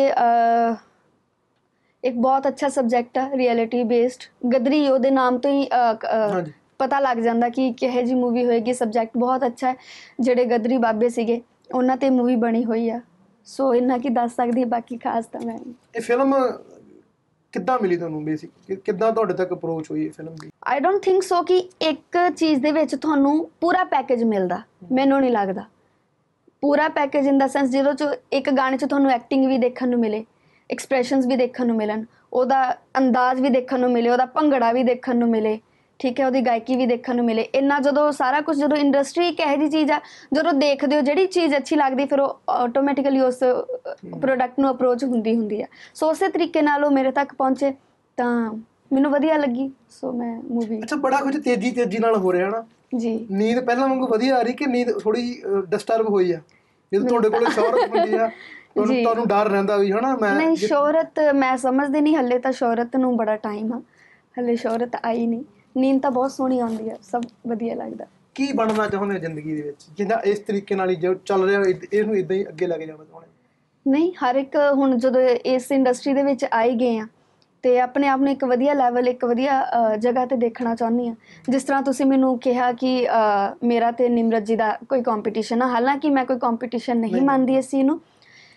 ਇੱਕ ਬਹੁਤ ਅੱਛਾ ਸਬਜੈਕਟ ਆ, ਰਿਐਲਿਟੀ ਬੇਸਡ। ਗਦਰੀ ਯੋਧੇ ਨਾਮ ਤੋਂ ਹੀ ਪਤਾ ਲੱਗ ਜਾਂਦਾ ਕਿ ਕਿਹੋ ਜਿਹੀ ਮੂਵੀ ਹੋਏਗੀ। ਸਬਜੈਕਟ ਬਹੁਤ ਅੱਛਾ ਹੈ। ਜਿਹੜੇ ਗਦਰੀ ਬਾਬੇ ਸੀਗੇ ਉਹਨਾਂ 'ਤੇ ਮੂਵੀ ਬਣੀ ਹੋਈ ਆ। ਸੋ ਇੰਨਾ ਕੀ ਦੱਸ ਸਕਦੀ, ਬਾਕੀ ਖਾਸ ਤਾਂ ਮੈਂ। ਇਹ ਫਿਲਮ ਕਿੱਦਾਂ ਮਿਲੀ ਤੁਹਾਨੂੰ? ਬੇਸਿਕ ਕਿੱਦਾਂ ਤੁਹਾਡੇ ਤੱਕ ਅਪਰੋਚ ਹੋਈ ਇਹ ਫਿਲਮ ਦੀ? ਆਈ ਡੋਂਟ ਥਿੰਕ ਸੋ ਕਿ ਇੱਕ ਚੀਜ਼ ਦੇ ਵਿੱਚ ਤੁਹਾਨੂੰ ਪੂਰਾ ਪੈਕੇਜ ਮਿਲਦਾ। ਮੈਨੂੰ ਨਹੀਂ ਲੱਗਦਾ ਪੂਰਾ ਪੈਕੇਜ ਇਨ ਦਾ ਸੈਂਸ ਜਦੋਂ 'ਚ ਇੱਕ ਗਾਣੇ 'ਚ ਤੁਹਾਨੂੰ ਐਕਟਿੰਗ ਵੀ ਦੇਖਣ ਨੂੰ ਮਿਲੇ, ਐਕਸਪ੍ਰੈਸ਼ਨਸ ਵੀ ਦੇਖਣ ਨੂੰ ਮਿਲਣ, ਉਹਦਾ ਅੰਦਾਜ਼ ਵੀ ਦੇਖਣ ਨੂੰ ਮਿਲੇ, ਉਹਦਾ ਭੰਗੜਾ ਵੀ ਦੇਖਣ ਨੂੰ ਮਿਲੇ, ਠੀਕ ਹੈ, ਉਹਦੀ ਗਾਇਕੀ ਵੀ ਦੇਖਣ ਨੂੰ ਮਿਲੇ। ਇੰਨਾ ਜਦੋਂ ਸਾਰਾ ਕੁਝ, ਜਦੋਂ ਇੰਡਸਟਰੀ ਇੱਕ ਇਹੋ ਜਿਹੀ ਚੀਜ਼ ਆ, ਜਦੋਂ ਦੇਖਦੇ ਹੋ ਜਿਹੜੀ ਚੀਜ਼ ਅੱਛੀ ਲੱਗਦੀ, ਫਿਰ ਉਹ ਆਟੋਮੈਟਿਕਲੀ ਉਸ ਪ੍ਰੋਡਕਟ ਨੂੰ ਅਪਰੋਚ ਹੁੰਦੀ ਆ। ਸੋ ਉਸੇ ਤਰੀਕੇ ਨਾਲ ਉਹ ਮੇਰੇ ਤੱਕ ਪਹੁੰਚੇ ਤਾਂ ਮੈਨੂੰ ਵਧੀਆ ਲੱਗੀ। ਸੋ ਮੈਂ ਮੂਵੀ। ਅੱਛਾ, ਬੜਾ ਕੁਝ ਤੇਜ਼ੀ ਨਾਲ ਹੋ ਰਿਹਾ ਨਾ ਜੀ। ਨੀਂਦ ਪਹਿਲਾਂ ਵਾਂਗੂ ਵਧੀਆ ਆ ਰਹੀ ਕਿ ਨੀਂਦ ਥੋੜੀ ਡਿਸਟਰਬ ਹੋਈ ਆ? ਜਦੋਂ ਤੁਹਾਡੇ ਕੋਲ ਸ਼ੋਹਰਤ ਹੁੰਦੀ ਆ ਤੁਹਾਨੂੰ ਡਰ ਰਹਿੰਦਾ ਵੀ ਹਨਾ? ਨਹੀਂ, ਸ਼ੋਹਰਤ ਮੈਂ ਸਮਝਦੀ ਨਹੀਂ, ਹਲੇ ਤਾਂ ਸ਼ੋਹਰਤ ਨੂੰ ਬੜਾ ਟਾਈਮ ਆ, ਹਲੇ ਸ਼ੋਹਰਤ ਆਈ ਨਹੀਂ। ਨੀਂਦ ਤਾਂ ਬਹੁਤ ਸੋਹਣੀ ਆਉਂਦੀ ਆ, ਸਭ ਵਧੀਆ ਲੱਗਦਾ। ਕੀ ਬਣਨਾ ਚਾਹੁੰਦੇ ਹੋ ਜ਼ਿੰਦਗੀ ਦੇ ਵਿੱਚ, ਜਿੱਦਾਂ ਇਸ ਤਰੀਕੇ ਨਾਲ ਹੀ ਜੋ ਚੱਲ ਰਿਹਾ ਇਹਨੂੰ ਇਦਾਂ ਹੀ ਅੱਗੇ ਲੈ ਕੇ ਜਾਣਾ ਚਾਹੁੰਦੇ? ਨਹੀਂ, ਹਰ ਇੱਕ ਹੁਣ ਜਦੋਂ ਇਸ ਇੰਡਸਟਰੀ ਦੇ ਵਿੱਚ ਆ ਹੀ ਗਏ ਆ ਤੇ ਆਪਣੇ ਆਪ ਨੂੰ ਇੱਕ ਵਧੀਆ ਲੈਵਲ, ਇੱਕ ਵਧੀਆ ਜਗ੍ਹਾ ਤੇ ਦੇਖਣਾ ਚਾਹੁੰਦੀ ਹਾਂ। ਜਿਸ ਤਰ੍ਹਾਂ ਤੁਸੀਂ ਮੈਨੂੰ ਕਿਹਾ ਕਿ ਮੇਰਾ ਤੇ ਨਿਮਰਤ ਜੀ ਦਾ ਕੋਈ ਕੰਪੀਟੀਸ਼ਨ ਆ, ਹਾਲਾਂਕਿ ਮੈਂ ਕੋਈ ਕੰਪੀਟੀਸ਼ਨ ਨਹੀਂ ਮੰਨਦੀ ਇਸ ਚੀਜ਼ ਨੂੰ,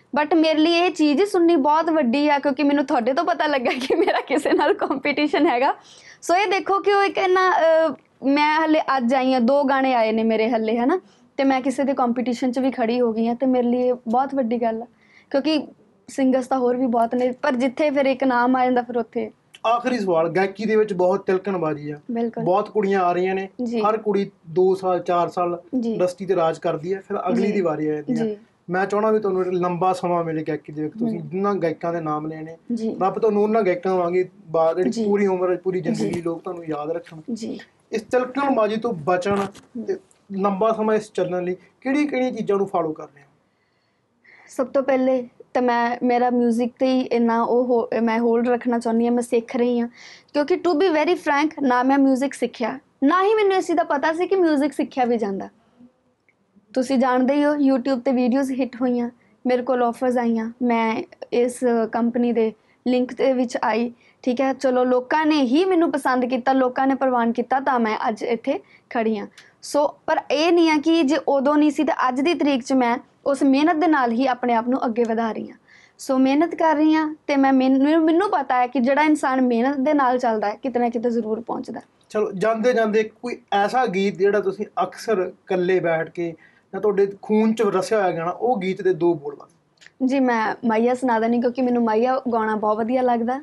ਬਟ ਮੇਰੇ ਲਈ ਇਹ ਚੀਜ਼ ਸੁਣਨੀ ਬਹੁਤ ਵੱਡੀ ਆ, ਕਿਉਂਕਿ ਮੈਨੂੰ ਤੁਹਾਡੇ ਤੋਂ ਪਤਾ ਲੱਗਾ ਕਿ ਮੇਰਾ ਕਿਸੇ ਨਾਲ ਕੰਪੀਟੀਸ਼ਨ ਹੈਗਾ। ਸੋ ਇਹ ਦੇਖੋ ਕਿ ਉਹ ਇੱਕ ਇੰਨਾ ਮੈਂ ਹਲੇ ਅੱਜ ਆਈ ਹਾਂ, 2 ਗਾਣੇ ਆਏ ਨੇ ਮੇਰੇ ਹਲੇ, ਹੈ ਨਾ, ਤੇ ਮੈਂ ਕਿਸੇ ਦੇ ਕੰਪੀਟੀਸ਼ਨ 'ਚ ਵੀ ਖੜੀ ਹੋ ਗਈ ਹਾਂ, ਤੇ ਮੇਰੇ ਲਈ ਬਹੁਤ ਵੱਡੀ ਗੱਲ ਆ, ਕਿਉਂਕਿ ਸਿੰਗਰਸ ਤਾਂ ਹੋਰ ਵੀ ਬਹੁਤ ਨੇ, ਪਰ ਜਿੱਥੇ ਫਿਰ ਇੱਕ ਨਾਮ ਆ ਜਾਂਦਾ ਫਿਰ ਉੱਥੇ। ਆਖਰੀ ਸਵਾਲ, ਗਾਇਕੀ ਦੇ ਵਿੱਚ ਬਹੁਤ ਤਿਲਕਣਬਾਜ਼ੀ ਆ, ਬਹੁਤ ਕੁੜੀਆਂ ਆ ਰਹੀਆਂ ਨੇ, ਹਰ ਕੁੜੀ 2 ਸਾਲ 4 ਸਾਲ ਇੰਡਸਟਰੀ ਤੇ ਰਾਜ ਕਰਦੀ ਹੈ, ਫਿਰ ਅਗਲੀ ਦੀ ਵਾਰੀ ਆ ਜਾਂਦੀ ਹੈ। ਮੈਂ ਚਾਹੁੰਦਾ ਵੀ ਤੁਹਾਨੂੰ ਲੰਬਾ ਸਮਾਂ ਮਿਲੇ ਗਾਇਕੀ ਦੇ ਵਿੱਚ, ਤੁਸੀਂ ਜਿੰਨਾ ਗਾਇਕਾਂ ਦੇ ਨਾਮ ਲੈਣੇ, ਰੱਬ ਤੁਹਾਨੂੰ ਉਹਨਾਂ ਗਾਇਕਾਂ ਵਾਂਗੀ ਜਿਹੜੀ ਪੂਰੀ ਉਮਰ ਪੂਰੀ ਜ਼ਿੰਦਗੀ ਲੋਕ ਤੁਹਾਨੂੰ ਯਾਦ ਰੱਖਣ। ਇਸ ਤਿਲਕਣਬਾਜ਼ੀ ਤੋਂ ਬਚਣ ਤੇ ਲੰਬਾ ਸਮਾਂ ਇਸ ਚੱਲਣ ਲਈ ਕਿਹੜੀਆਂ ਚੀਜ਼ਾਂ ਨੂੰ ਫਾਲੋ ਕਰ ਰਹੇ ਹੋ? ਸਭ ਤੋਂ ਪਹਿਲੇ ਤਾਂ ਮੇਰਾ ਮਿਊਜ਼ਿਕ 'ਤੇ ਹੀ ਇੰਨਾ ਮੈਂ ਹੋਲਡ ਰੱਖਣਾ ਚਾਹੁੰਦੀ ਹਾਂ, ਮੈਂ ਸਿੱਖ ਰਹੀ ਹਾਂ, ਕਿਉਂਕਿ ਟੂ ਬੀ ਵੈਰੀ ਫਰੈਂਕ, ਨਾ ਮੈਂ ਮਿਊਜ਼ਿਕ ਸਿੱਖਿਆ, ਨਾ ਹੀ ਮੈਨੂੰ ਇਸ ਚੀਜ਼ ਦਾ ਪਤਾ ਸੀ ਕਿ ਮਿਊਜ਼ਿਕ ਸਿੱਖਿਆ ਵੀ ਜਾਂਦਾ। ਤੁਸੀਂ ਜਾਣਦੇ ਹੀ ਹੋ YouTube 'ਤੇ ਵੀਡੀਓਜ਼ ਹਿੱਟ ਹੋਈਆਂ, ਮੇਰੇ ਕੋਲ ਆਫਰਸ ਆਈਆਂ, ਮੈਂ ਇਸ ਕੰਪਨੀ ਦੇ ਲਿੰਕ ਦੇ ਵਿੱਚ ਆਈ, ਠੀਕ ਹੈ, ਚਲੋ ਲੋਕਾਂ ਨੇ ਹੀ ਮੈਨੂੰ ਪਸੰਦ ਕੀਤਾ, ਲੋਕਾਂ ਨੇ ਪ੍ਰਵਾਨ ਕੀਤਾ, ਤਾਂ ਮੈਂ ਅੱਜ ਇੱਥੇ ਖੜੀ ਹਾਂ। ਸੋ ਪਰ ਇਹ ਨਹੀਂ ਆ ਕਿ ਜੇ ਉਦੋਂ ਨਹੀਂ ਸੀ ਤਾਂ ਅੱਜ ਦੀ ਤਰੀਕ 'ਚ ਮੈਂ ਉਸ ਮਿਹਨਤ ਦੇ ਨਾਲ ਹੀ ਆਪਣੇ ਆਪ ਨੂੰ ਅੱਗੇ ਵਧਾ ਰਹੀ ਹਾਂ। ਸੋ ਮਿਹਨਤ ਕਰ ਰਹੀ ਹਾਂ, ਅਤੇ ਮੈਨੂੰ ਪਤਾ ਹੈ ਕਿ ਜਿਹੜਾ ਇਨਸਾਨ ਮਿਹਨਤ ਦੇ ਨਾਲ ਚੱਲਦਾ ਹੈ ਕਿਤੇ ਨਾ ਕਿਤੇ ਜ਼ਰੂਰ ਪਹੁੰਚਦਾ। ਚਲੋ ਜਾਂਦੇ ਜਾਂਦੇ ਕੋਈ ਐਸਾ ਗੀਤ ਜਿਹੜਾ ਤੁਸੀਂ ਅਕਸਰ ਇਕੱਲੇ ਬੈਠ ਕੇ ਜਾਂ ਤੁਹਾਡੇ ਖੂਨ 'ਚ ਰਸਿਆ ਹੋਇਆ ਗਾਣਾ, ਉਹ ਗੀਤ ਦੇ 2 ਬੋਲ ਬਸ। ਜੀ ਮੈਂ ਮਾਈਆ ਸੁਣਾ ਦਿੰਦੀ, ਕਿਉਂਕਿ ਮੈਨੂੰ ਮਾਈਆ ਗਾਉਣਾ ਬਹੁਤ ਵਧੀਆ ਲੱਗਦਾ।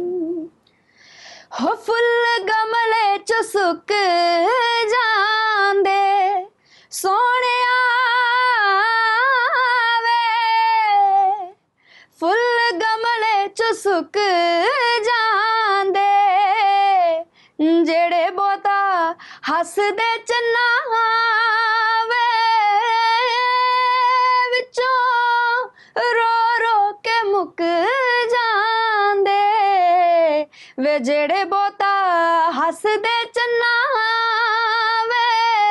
ਹੋ ਫੁੱਲ ਗਮਲੇ 'ਚ ਸੁੱਕ ਜਾਂਦੇ ਸੋਹਣਿਆ ਵੇ, ਫੁੱਲ ਗਮਲੇ 'ਚ ਸੁੱਕ ਜਾਂਦੇ ਜਿਹੜੇ ਬਹੁਤਾ ਹੱਸਦੇ ਚੰਨਾ ਵੇ, ਵਿੱਚੋਂ ਰੋ ਰੋ ਕੇ ਮੁੱਕ ਜਾਂਦੇ ਵੇ, ਜਿਹੜੇ ਬਹੁਤਾ ਹੱਸਦੇ ਚੰਨਾ ਵੇ,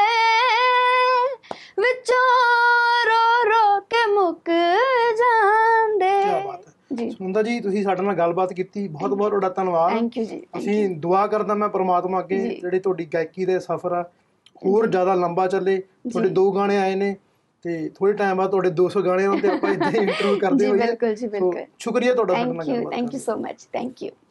ਵਿੱਚੋਂ ਰੋ ਰੋ ਕੇ ਮੁੱਕ ਜਾਂਦੇ। ਕੀ ਬਾਤ ਹੈ ਸੁਨੰਦਾ ਜੀ, ਤੁਸੀਂ ਸਾਡੇ ਨਾਲ ਗੱਲਬਾਤ ਕੀਤੀ, ਬਹੁਤ ਬਹੁਤ ਤੁਹਾਡਾ ਧੰਨਵਾਦ। ਥੈਂਕ ਯੂ ਜੀ। ਅਸੀਂ ਦੁਆ ਕਰਦਾ ਮੈਂ ਪ੍ਰਮਾਤਮਾ ਅੱਗੇ ਜਿਹੜੇ ਤੁਹਾਡੀ ਗਾਇਕੀ ਦੇ ਸਫ਼ਰ ਆ ਹੋਰ ਜ਼ਿਆਦਾ ਲੰਬਾ ਚੱਲੇ। ਤੁਹਾਡੇ 2 ਗਾਣੇ ਆਏ ਨੇ ਤੇ ਥੋੜੇ ਟਾਈਮ ਬਾਅਦ ਤੁਹਾਡੇ 200 ਗਾਣੇ ਆਉਣ ਤੇ ਆਪਾਂ ਇੱਦਾਂ ਹੀ ਇੰਟਰਵਿਊ ਕਰਦੇ ਹੋਈਏ। ਬਿਲਕੁਲ ਜੀ, ਬਿਲਕੁਲ। ਸ਼ੁਕਰੀਆ ਤੁਹਾਡਾ ਸਾਡੇ ਨਾਲ ਗੱਲਬਾਤ ਕਰਨ ਲਈ। Thank you so much, thank you.